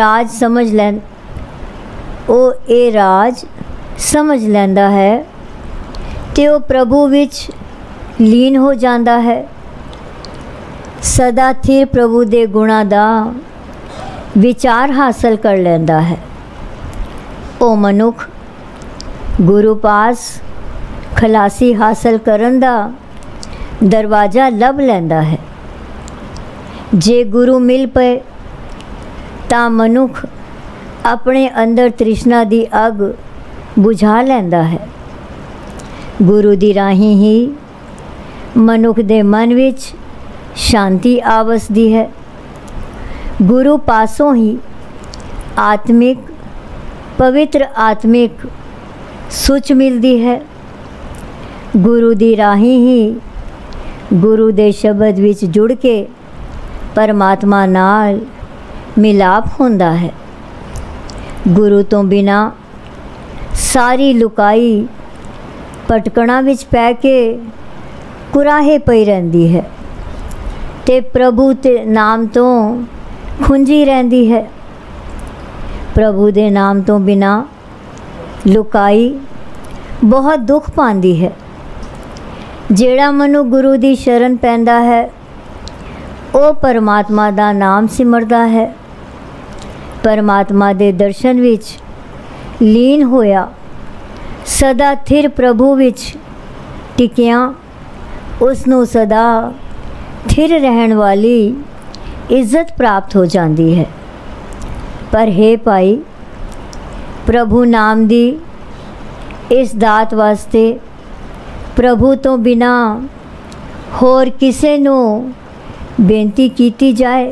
ਇਹ ਰਾਜ ਸਮਝ ਲੈਂਦਾ ਹੈ ਤੇ ਉਹ ਪ੍ਰਭੂ ਵਿੱਚ ਲੀਨ ਹੋ ਜਾਂਦਾ ਹੈ। ਸਦਾ ਥਿਰ ਪ੍ਰਭੂ ਦੇ ਗੁਣਾਂ ਦਾ ਵਿਚਾਰ ਹਾਸਲ ਕਰ ਲੈਂਦਾ ਹੈ। ਉਹ ਮਨੁੱਖ ਗੁਰੂ ਪਾਸ ਖਲਾਸੀ ਹਾਸਲ ਕਰਨ ਦਾ ਦਰਵਾਜ਼ਾ ਲੱਭ ਲੈਂਦਾ ਹੈ। ਜੇ ਗੁਰੂ ਮਿਲ ਪਏ ਤਾਂ ਮਨੁੱਖ ਆਪਣੇ ਅੰਦਰ ਤ੍ਰਿਸ਼ਨਾ ਦੀ ਅੱਗ ਬੁਝਾ ਲੈਂਦਾ ਹੈ। ਗੁਰੂ ਦੀ ਰਾਹੀਂ ਹੀ ਮਨੁੱਖ ਦੇ ਮਨ ਵਿੱਚ शांति आवसदी है। गुरु पासों ही आत्मिक पवित्र आत्मिक सुच मिलती है। गुरु दी राही ही गुरु दे शब्द विच जुड़ के परमात्मा नाल मिलाप होंदा है। गुरु तो बिना सारी लुकाई भटकणा विच पै के कुराहे पई रहिंदी है ते प्रभु ते नाम तो खुंजी रहंदी है। प्रभु दे नाम तो बिना लुकाई बहुत दुख पांदी है। जेड़ा मनु गुरु दी शरण पैंदा है, ਉਹ परमात्मा दा नाम सिमरदा है। परमात्मा दे दर्शन विच लीन होया सदा थिर प्रभु विच टिकिया उसनू सदा थिर रहन वाली इज्जत प्राप्त हो जाती है। पर हे भाई, प्रभु नाम दी इस दात वास्ते प्रभु तो बिना होर किसे नू बेनती कीती जाए,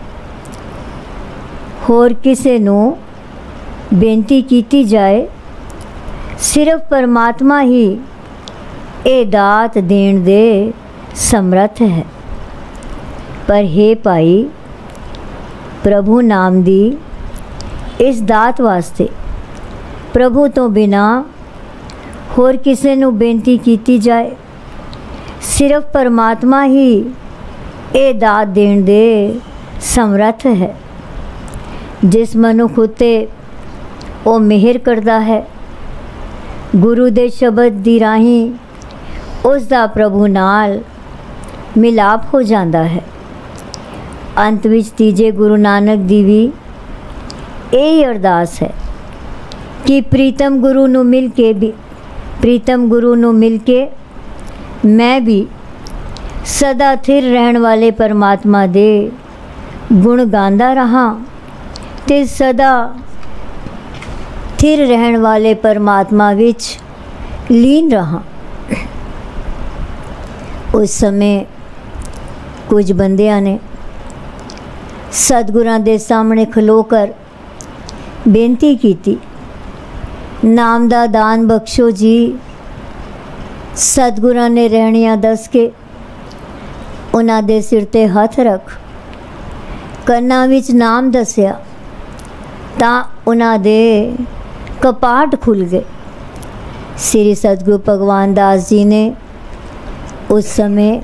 होर किसे नू बेनती कीती जाए, सिर्फ परमात्मा ही ये दात देण दे समर्थ है। पर हे भाई, प्रभु नाम दी इस दात वास्ते प्रभु तो बिना होर किसे नू बेनती कीती जाए, सिर्फ परमात्मा ही ये दात देण दे समर्थ है। जिस मनुख उत्ते वो मेहर करता है, गुरु दे शब्द दी राही उस दा प्रभु नाल मिलाप हो जाता है। अंत विच तीजे गुरु नानक दी भी यही अरदास है कि प्रीतम गुरु नू मिल के मैं भी सदा थिर रहन वाले परमात्मा दे गुण गांदा रहा ते सदा थिर रहन वाले परमात्मा विच लीन रहा। उस समय कुछ बंदियां ने सतगुरां दे सामने खलोकर बेनती की, नाम दा दान बख्शो जी। सतगुरां ने रहनियां दस के उन्हां दे सिर ते हथ रख कन्नां विच नाम दसिया तां उन्हां दे कपाट खुल गए। श्री सतगुरु भगवान दास जी ने उस समय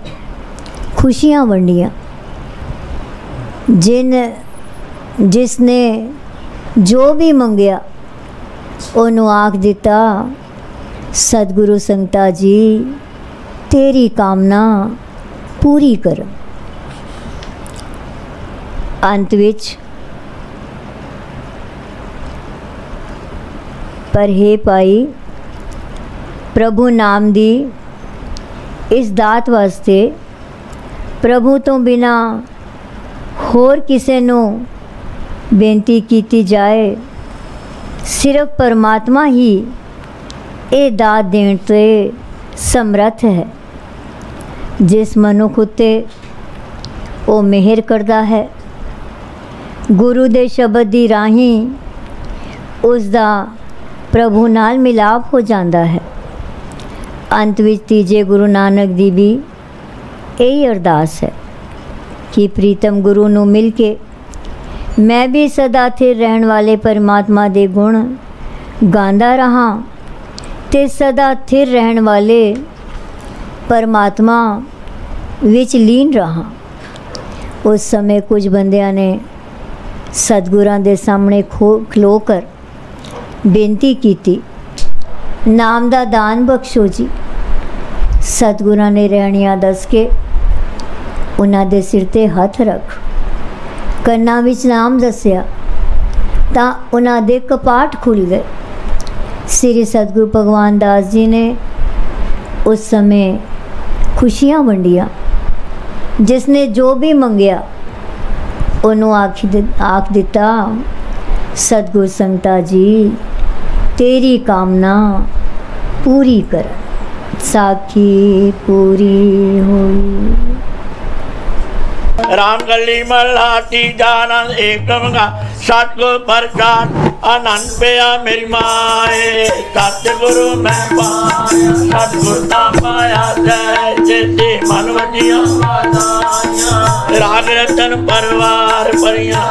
खुशियाँ वंडियाँ। जिसने जो भी मंगया ਉਹਨੂੰ ਆਖ ਦਿੱਤਾ सतगुरु संगता जी तेरी कामना पूरी कर। अंत विच पर हे भाई प्रभु नाम दी इस दात वास्ते प्रभु तो बिना होर किसे नूं बेनती कीती जाए, सिर्फ परमात्मा ही ये दात देण ते समर्थ है। जिस मनुख उत्ते वो मेहर करता है, गुरु दे शब्द दी राही उसका प्रभु नाल मिलाप हो जाता है। अंत विच तीजे गुरु नानक दी भी यही अरदास है कि प्रीतम गुरु नूं मिल के मैं भी सदा स्थिर रहन वाले परमात्मा दे गुण गांदा रहा ते सदा स्थिर रहन वाले परमात्मा विच लीन रहा। उस समय कुछ बंदियां ने सतगुरां दे सामने खलो कर बेनती कीती, नाम दा दान बख्शो जी। सतगुरां ने रहनियां दस के उन्हां दे सिर ते हथ रख, कन्नां विच नाम दस्या तां उन्हां दे कपाट खुल गए। श्री सतगुरु भगवान दास जी ने उस समय खुशियाँ वंडियाँ। जिसने जो भी मंगया उन्होंने आख दिता सतगुरु संगता जी तेरी कामना पूरी कर। साखी पूरी हुई। राम गली मल्लाती जानन एकमगा सतगुर प्रकाश आनंद पिया मेरी माए। सतगुरु मैं पाया सतगुर दा पाया जय जेते मन वजिया राग रतन परवार परिया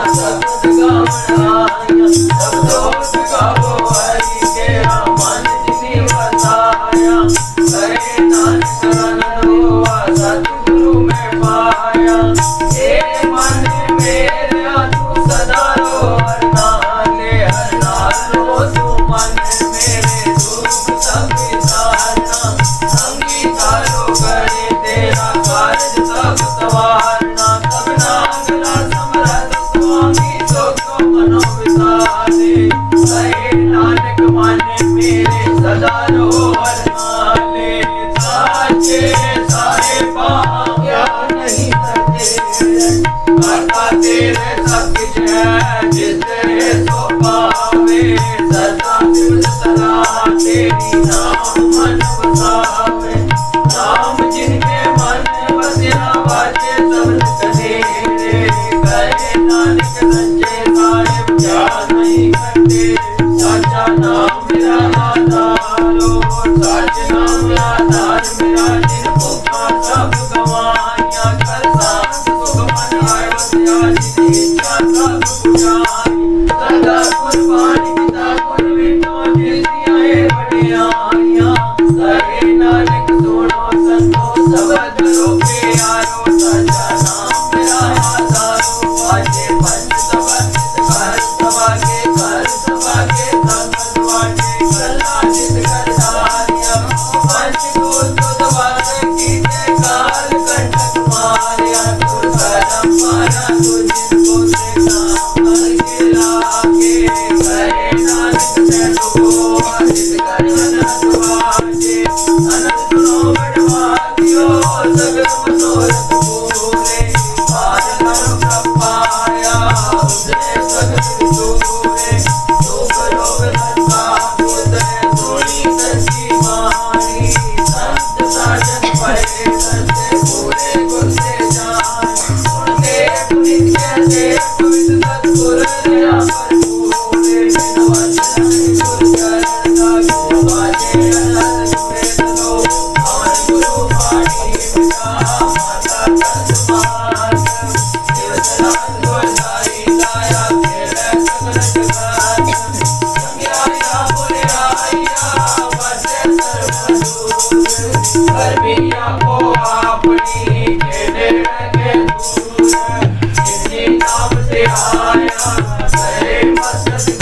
आया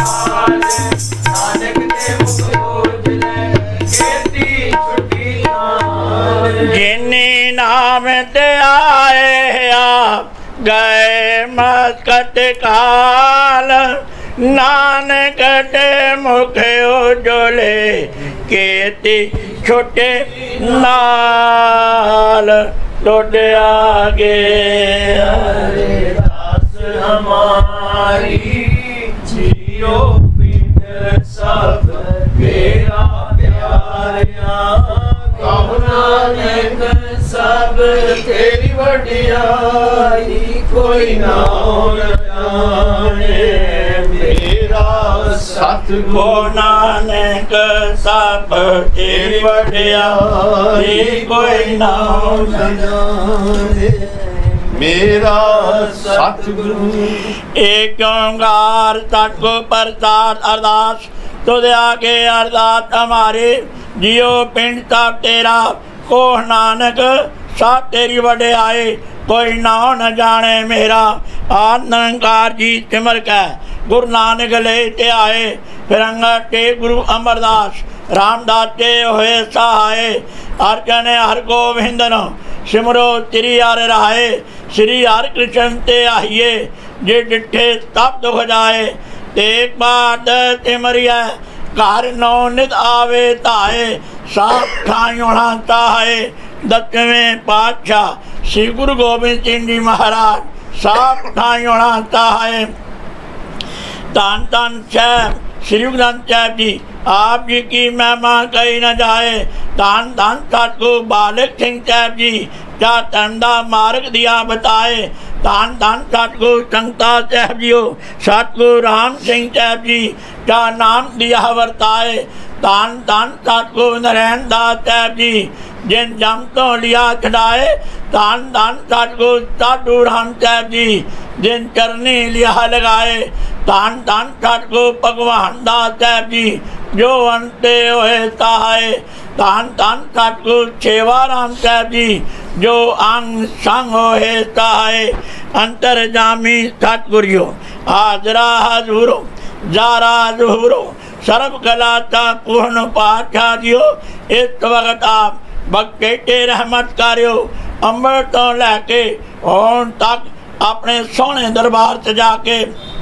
नाम ते आए आप गए मस्कत काल नानक ते मुख उजले केती छोटे नाल टोटे आगे दास हमारी जियो पिंड सब मेरा प्यारा कहो नानक सब तेरी वडियाई कोई ना जाने मेरा सतगुरु नानक सब तेरी वडियाई कोई ना जाने मेरा सतगुरु। एक ओंकार सतगुरु प्रसाद अरदास तुझे आगे अरदास हमारे जियो पिंड सब तेरा कोह नानक सब तेरी वडियाई कोई नाम न जाने मेरा। आनंदकार जी सिमर कै गुरु नानक ले ते आए फिरंगा ते गुरु अमरदास रामदास ते होए सहाय अर्जन हर गोविंद नो सिमरो श्री हर राहे श्री हर कृष्ण ते आइए जे डिठे तब दुख जाए एक बात सिमरिया घर नौ नित आवे ताए साफ ठाई होना चाहे। 10वें पातशाह श्री गुरु गोबिंद सिंह जी महाराज साफ ठाई होना चाहे। धन धन साहब श्री गुरु ग्रंथ साहब जी आप जी की महिमा कही न जाए। धन धन सतगुरु बालक सिंह साहब जी जा धंधा मार्ग दिया बताए। धन धन सतगुरु संगता साहब जी सतगुरु राम सिंह साहब जी जा नाम दिया वर्ताए। धन धन सतगुरु नारायण दास साहब जी जिन जम तो लिया छड़ाए। धन धन सतगुरु साधु राम साहब जी जिन चरनी लिया लगाए। धन धन सतगुरु भगवान दास साहब जी जो अंते होए सहाय। धन धन सतगुरु सेवा राम साहब जी जो अंग संग होए सहाय। अंतर जामी सतगुरु हाजरा हजूरो जारा जहूरो सर्व कलाता पूर्ण पाठा दियो। इस वक्त आप बगटे रहमत करियो अमृत तो लैके होन तक अपने सोने दरबार से जाके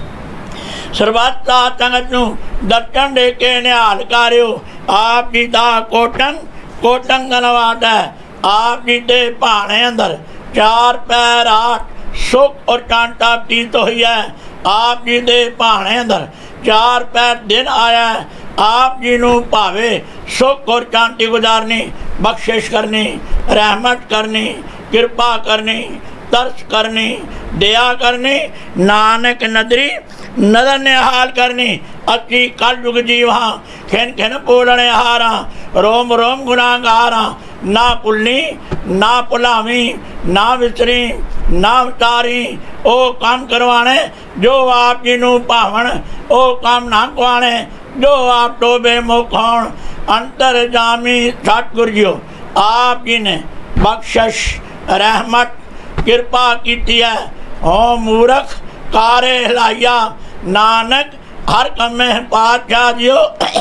सर्वता संगत नूं दर्शन दे के निहाल करियो। आप जी दा कोटन कोटन धन्यवाद है। आप जी दे भाने अंदर 4 पैर 8 सुख और कांटा प्रीत हुई है। आप जी दे भाने अंदर 4 पैर दिन आया है। आप जी नूं भावे सुख और शांति गुजारनी बख्शिश करनी रहमत करनी कृपा करनी तरस करनी दया करनी नानक नदरी नदर निहाल करनी। अच्छी कल युग जीवा खिन खिन बोलने हारा रोम रोम गुनागारा ना पुलनी ना पुलावी ना विसरी ना उतारी ओ काम करवाने जो आप जी नूं भावण ओ काम ना गवाने जो आप टोबे मुखाण। अंतर जामी सतगुरु जी आप जी ने बख्शिश रहमत कृपा की है। हो मूर्ख कारे हिलाइया नानक हर कमे पातशाह जियो।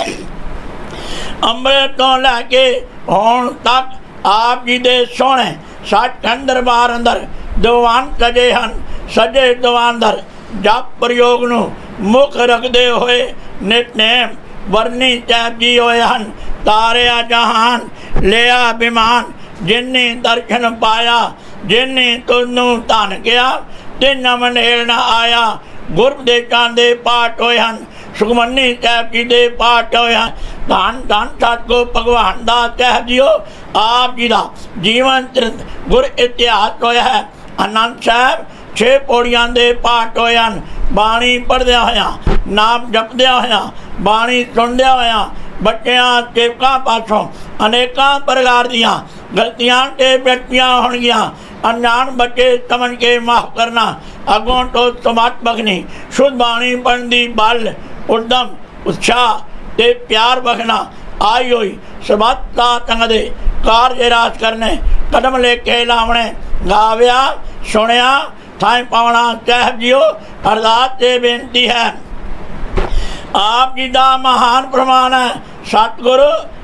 अमृत तो लैके होण तक आप जी दे सोने सचखंड दरबार अंदर दीवान सजे हन। सजे दीवान अंदर जप प्रयोग नूं मुख रखते हुए नितनेम वरनी साहब जी होए हन। तारिया जहान लिया विमान जिन्नी दर्शन पाया जिन्नी तुनू धन गया तिन मंडेल न आया। गुरदेशां दे पाठ होए हन। सुखमनी साहब जी दे पाठ होए हन। धन धन सतगुरु भगवान दास साहब जी आप जी का जीवन चरित गुर इतिहास होया है। आनंद साहब 6 पौड़ियां दे पाठ होए हन। बाणी पढ़द्या होया नाम जपद्या होया बाणी सुनद्या होया बच्चियां सेवकां पासों अनेकां प्रकार दियां गलतियां ते बेटियां होणगियां। अनजान बच्चे समझ के माफ करना अगों तो समत बखनी शुद्ध बाणी पढ़न दी बल उद्यम उत्साह ते प्यार बखना आई हुई सबता तंग दे कार्य राज करने कदम लेके लावने गाव्या सुनिया थाई पावना साहब जियो अरदास से बेनती है। आप जी का महान प्रमाण है सतगुरु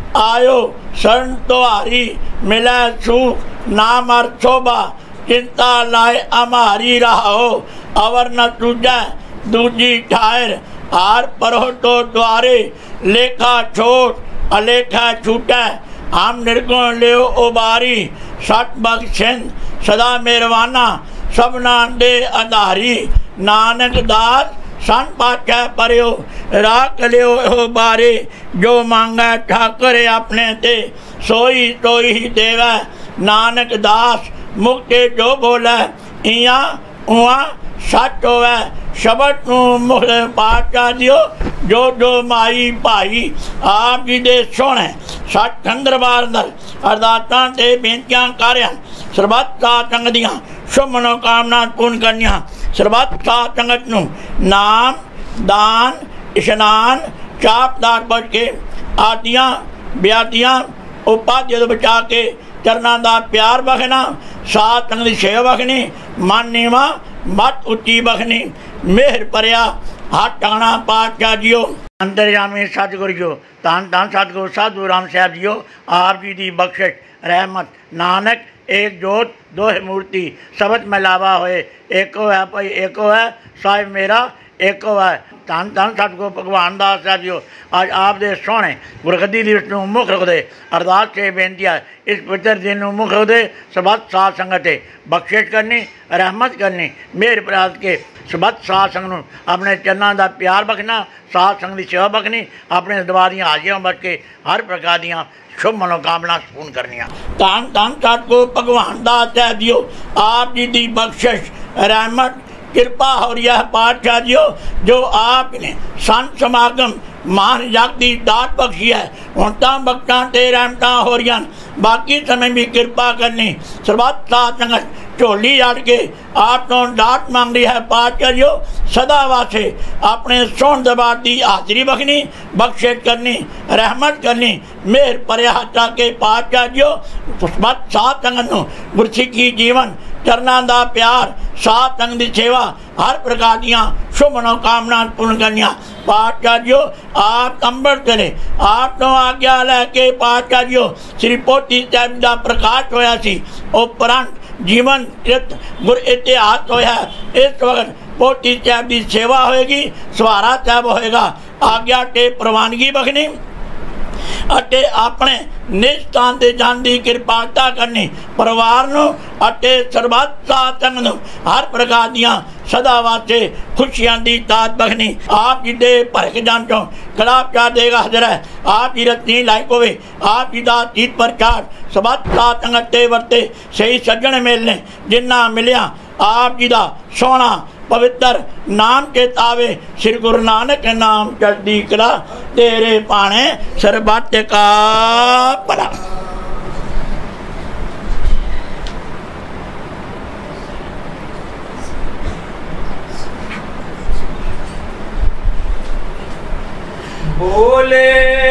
आयो शरण तुम्हारी मिले सुख नाम और शोभा चिंता लाए हमारी रहो अवर न तुझे दूजी ठायर हार परो तो द्वारे लेखा छोट अलेखा छूटे हम निर्गुण ले उबारी सट बख्शिन सदा मेहरबाना सबना दे आधारी नानक दास सन पाचा परियो राख लियो हो बारे जो मांगे ठाकर अपने ते सोई तोई देवे नानक दास मुक्ते जो बोले इया उआ सच होवे शबद नू मुख पाचा दियो जो जो माई भाई आप जी दे सोने सच खंदरबार अंदर अरदासां ते बेनतियां करियां सरबत साध संगत दियां शुभ मनोकामना पूर्ण करनियां सरबत साध संगत नू नाम दान इशनान चापदार बच के आदियां ब्यादियां उपाध्य बचा के चरना दा प्यार बखना साध संगत दी सेवा बखनी मन नीवा मत उच्ची बखनी मेहर परिया हाथ टाणा पातशाह जियो अंतरयामी सतगुरु जियो धन धन सतगुरु साधु राम साहब जियो आप जी की बख्शिश रहमत नानक एक जोत दो मूर्ति सबत मिलावा होए एको है भाई एको है साहिब मेरा एको है धन धन सतगुरु भगवान दास साहब जियो अज आप दे सोहने गुरगद्दी दिवस नूं मुख रखदे अरदास से बेनती है इस पवित्र दिन नूं मुख रखदे सबत साध संगत ते बख्शिश करनी रहमत करनी मेहर प्राप्त के सबत साध संगत नूं अपने चरणों का प्यार बखना साध संगत की सेवा बखनी अपने दरबार दी हाजियां बच के हर प्रकार दियां शुभ मनोकामना पूर्ण करनियां धन धन सतगुरु भगवान दास साहब जियो आप जी की बख्शिश रहमत कृपा हो रही है पातशाह जियो जो आपने संत समागम मान जग की दात बख्शी है हुण तां बख्तां ते रहमतां हो रही बाकी समय भी कृपा करनी सरबत साध संगत झोली अड़ के आप तो दात मांग रही है पातशाह जियो सदा वास्ते अपने सोहन दरबार की हाजरी बखनी बख्शिश करनी रहमत करनी मेहर परिया के पातशाह जियो सरबत साध संगत नूं गुरसिੱਖੀ जीवन चरना का प्यार साध संगत की सेवा हर प्रकार दियां शुभ मनोकामना पूर्ण करनियां पातशाह जियो आप अंबर चले आप तो आज्ञा लैके पातशाह जियो श्री पोथी साहिब का प्रकाश होया सी उपरंत जीवन कृत गुर इतिहास होया इस वक्त पोथी साहिब की सेवा होएगी सवारा साहब होएगा आज्ञा ते प्रवानगी बखनी अटे अपने निज स्थान ते जान दी कृपालता करनी परिवार नूं अटे सरबत साध संगत नूं हर प्रकार दियां सदा वास्ते खुशियां दी दात बखनी आप जी दे भरख जान चों कड़ा प्यार देगा हाजर है आप जी रत्नी लायक होवे आप जी दा जीत प्रचार सबत साध संगत ते वर्ते सही सज्जण मिलने जिन्ना मिलिया आप जी दा सोहना पवित्र नाम के तावे श्री गुरु नानक नाम चढ़दी कला तेरे पाने सरबत का भला बोले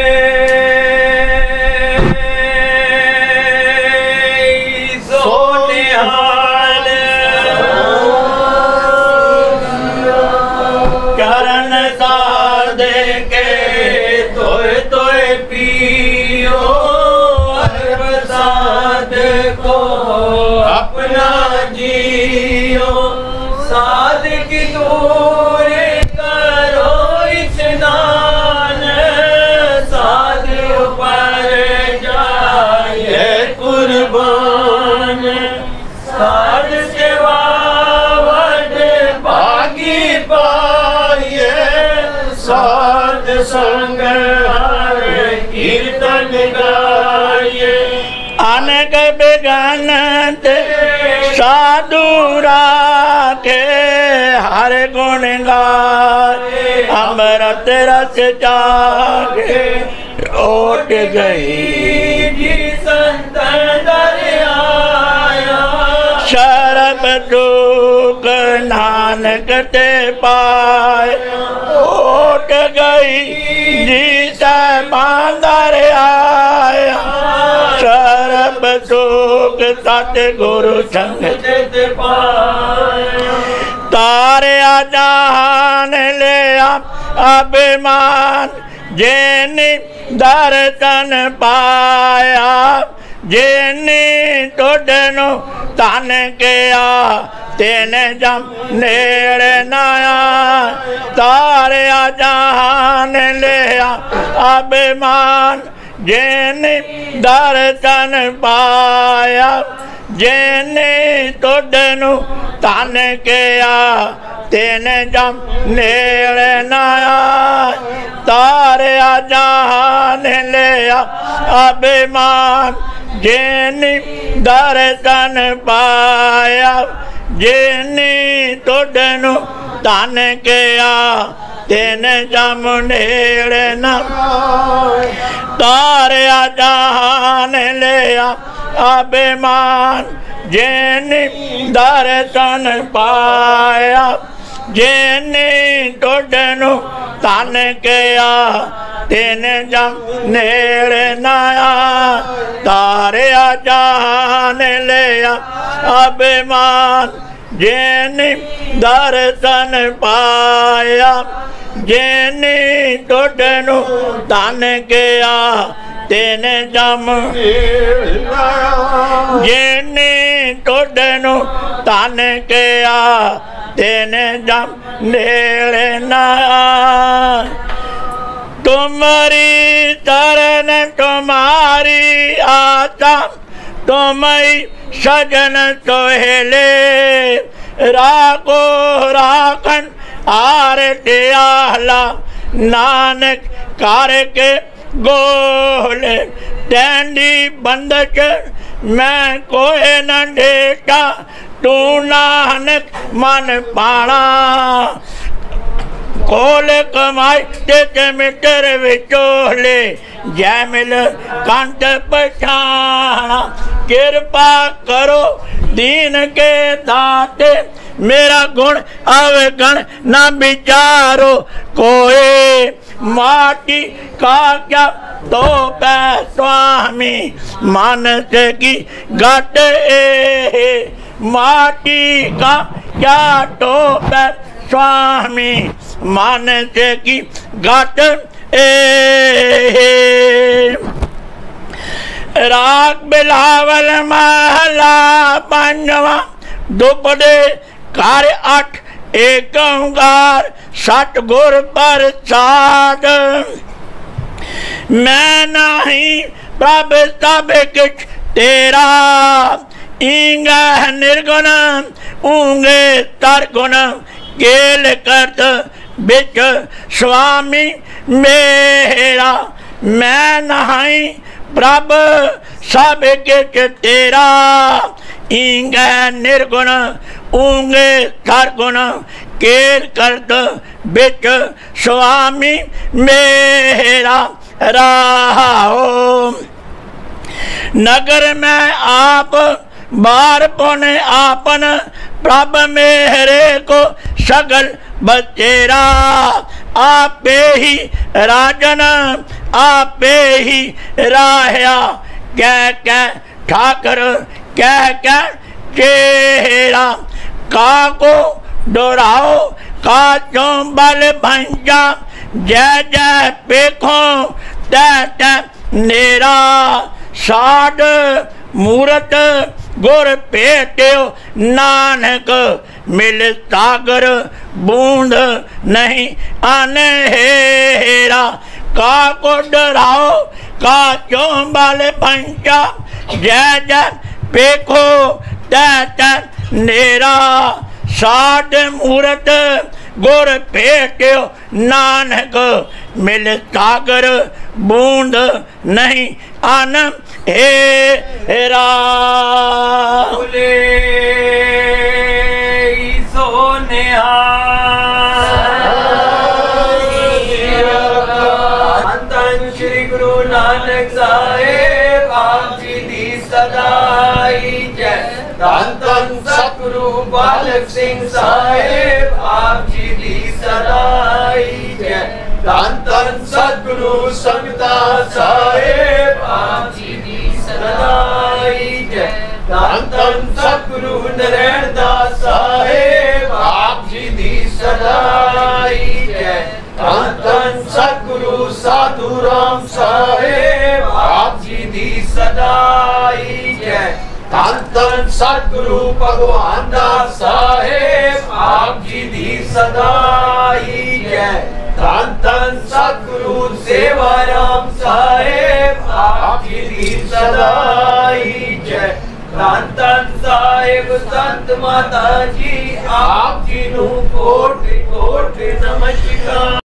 अपना जियो साध की दूर करो स्नान साध पर जाए कुर्बान साध सेवा वड भागी पाए साध संग हर कीर्तन गाए अनेक बेगानत साधु राखे हर गुण गाए अमृत रस चाखे ओट गई जी संत दरिया शरब दुख नानक ते पाए ओट गई जी सामान आया शरब दुख सतगुरु संगत तारे जहान ले अभिमान जेनी दर्शन पाया जेनी टोडनो तन किया तेने जम नेड़े नाया तारिया जहान लिया अभिमान जेने दर्शन पाया जेने टोडनो तन किया तेने जम नेड़े नाया तारिया जहान लिया अभिमान जेने दर्शन पाया जेने टोडनो तन किया तेने जम नेड़े न तारिया जहान लिया अभिमान जेने दर्शन पाया जेने टोडनो तन किया तेने जम नेड़े नाया तारिया जहान लिया अभिमान जेने दर्शन पाया जेने टोडनो तन किया तेने जम जेने टोडनो तन किया तेने जम नेड़े नाया तुम्हारी तरन तुम्हारी आशा तुम्हें सजन सोहेले राखो राखन आर दयाला नानक करके गोले टैंडी बंदक मैं कोई न डेटा तू नानक मन पाना कोल कमाई ते मिटर विचोले जैमिल कंठ पछाना कृपा करो दीन के दाते मेरा गुण अवगण न विचारो कोई माटी का क्या तो पै स्वामी मानस की घट माटी का क्या तो पै स्वामी मानस की घट राग बिलावल महला पंजवा दुपड़े कार्य 8 एक ओंकार सतगुर प्रसाद मैं नहीं प्रभ सब कुछ तेरा इंग निर्गुण ऊंगे तरगुण केल करत बिच स्वामी मेरा मैं नहीं प्रभ सब कुछ तेरा इंग निर्गुण ऊंगे सरगुण केर करत बिच स्वामी मेरा राहो नगर में आप बार पुण्य आपन प्रभ मेरे को सगल बचेरा आपे ही राजन आपे ही राया कह कह ठाकर कह कह चेहरा का को दोहराओ का चौबल भंजा जय जय पेखो तै नेरा साध मूरत गुर पेट्यो नानक मिल सागर बूंद नहीं अनहेरा का को डराओ का चौबल भंजा जय जय पेखो तै नेरा साध मूरत गुर पेट्यो नानक मिल सागर बूंद नहीं अन हेरा सोनिया धन श्री गुरु नानक साहेब आप जी दी सदाई जय धन धन सतगुरु बालक सिंह साहेब आप जी दी सदाई जय धन धन सतगुरु संगता साहेब आप जी दी सदाई जय धन धन सतगुरु नारायण दास साहेब आप जी दी सदाई जय धन धन सतगुरु साध ਧੰਨ ਧੰਨ ਸਤਿਗੁਰੂ ਭਗਵਾਨ ਦਾਸ ਸਾਹਿਬ ਆਪ ਜੀ ਦੀ ਸਦਾਈ ਜੈ। ਧੰਨ ਧੰਨ ਸਤਿਗੁਰੂ ਸੇਵਾ ਰਾਮ ਸਾਹਿਬ ਆਪ ਜੀ ਦੀ ਸਦਾਈ ਜੈ। ਧੰਨ ਧੰਨ ਸਾਹਿਬ ਸੰਤ ਮਾਤਾ ਜੀ ਆਪ ਜੀ ਨੂੰ ਕੋਟ ਕੋਟ ਨਮਸਕਾਰ।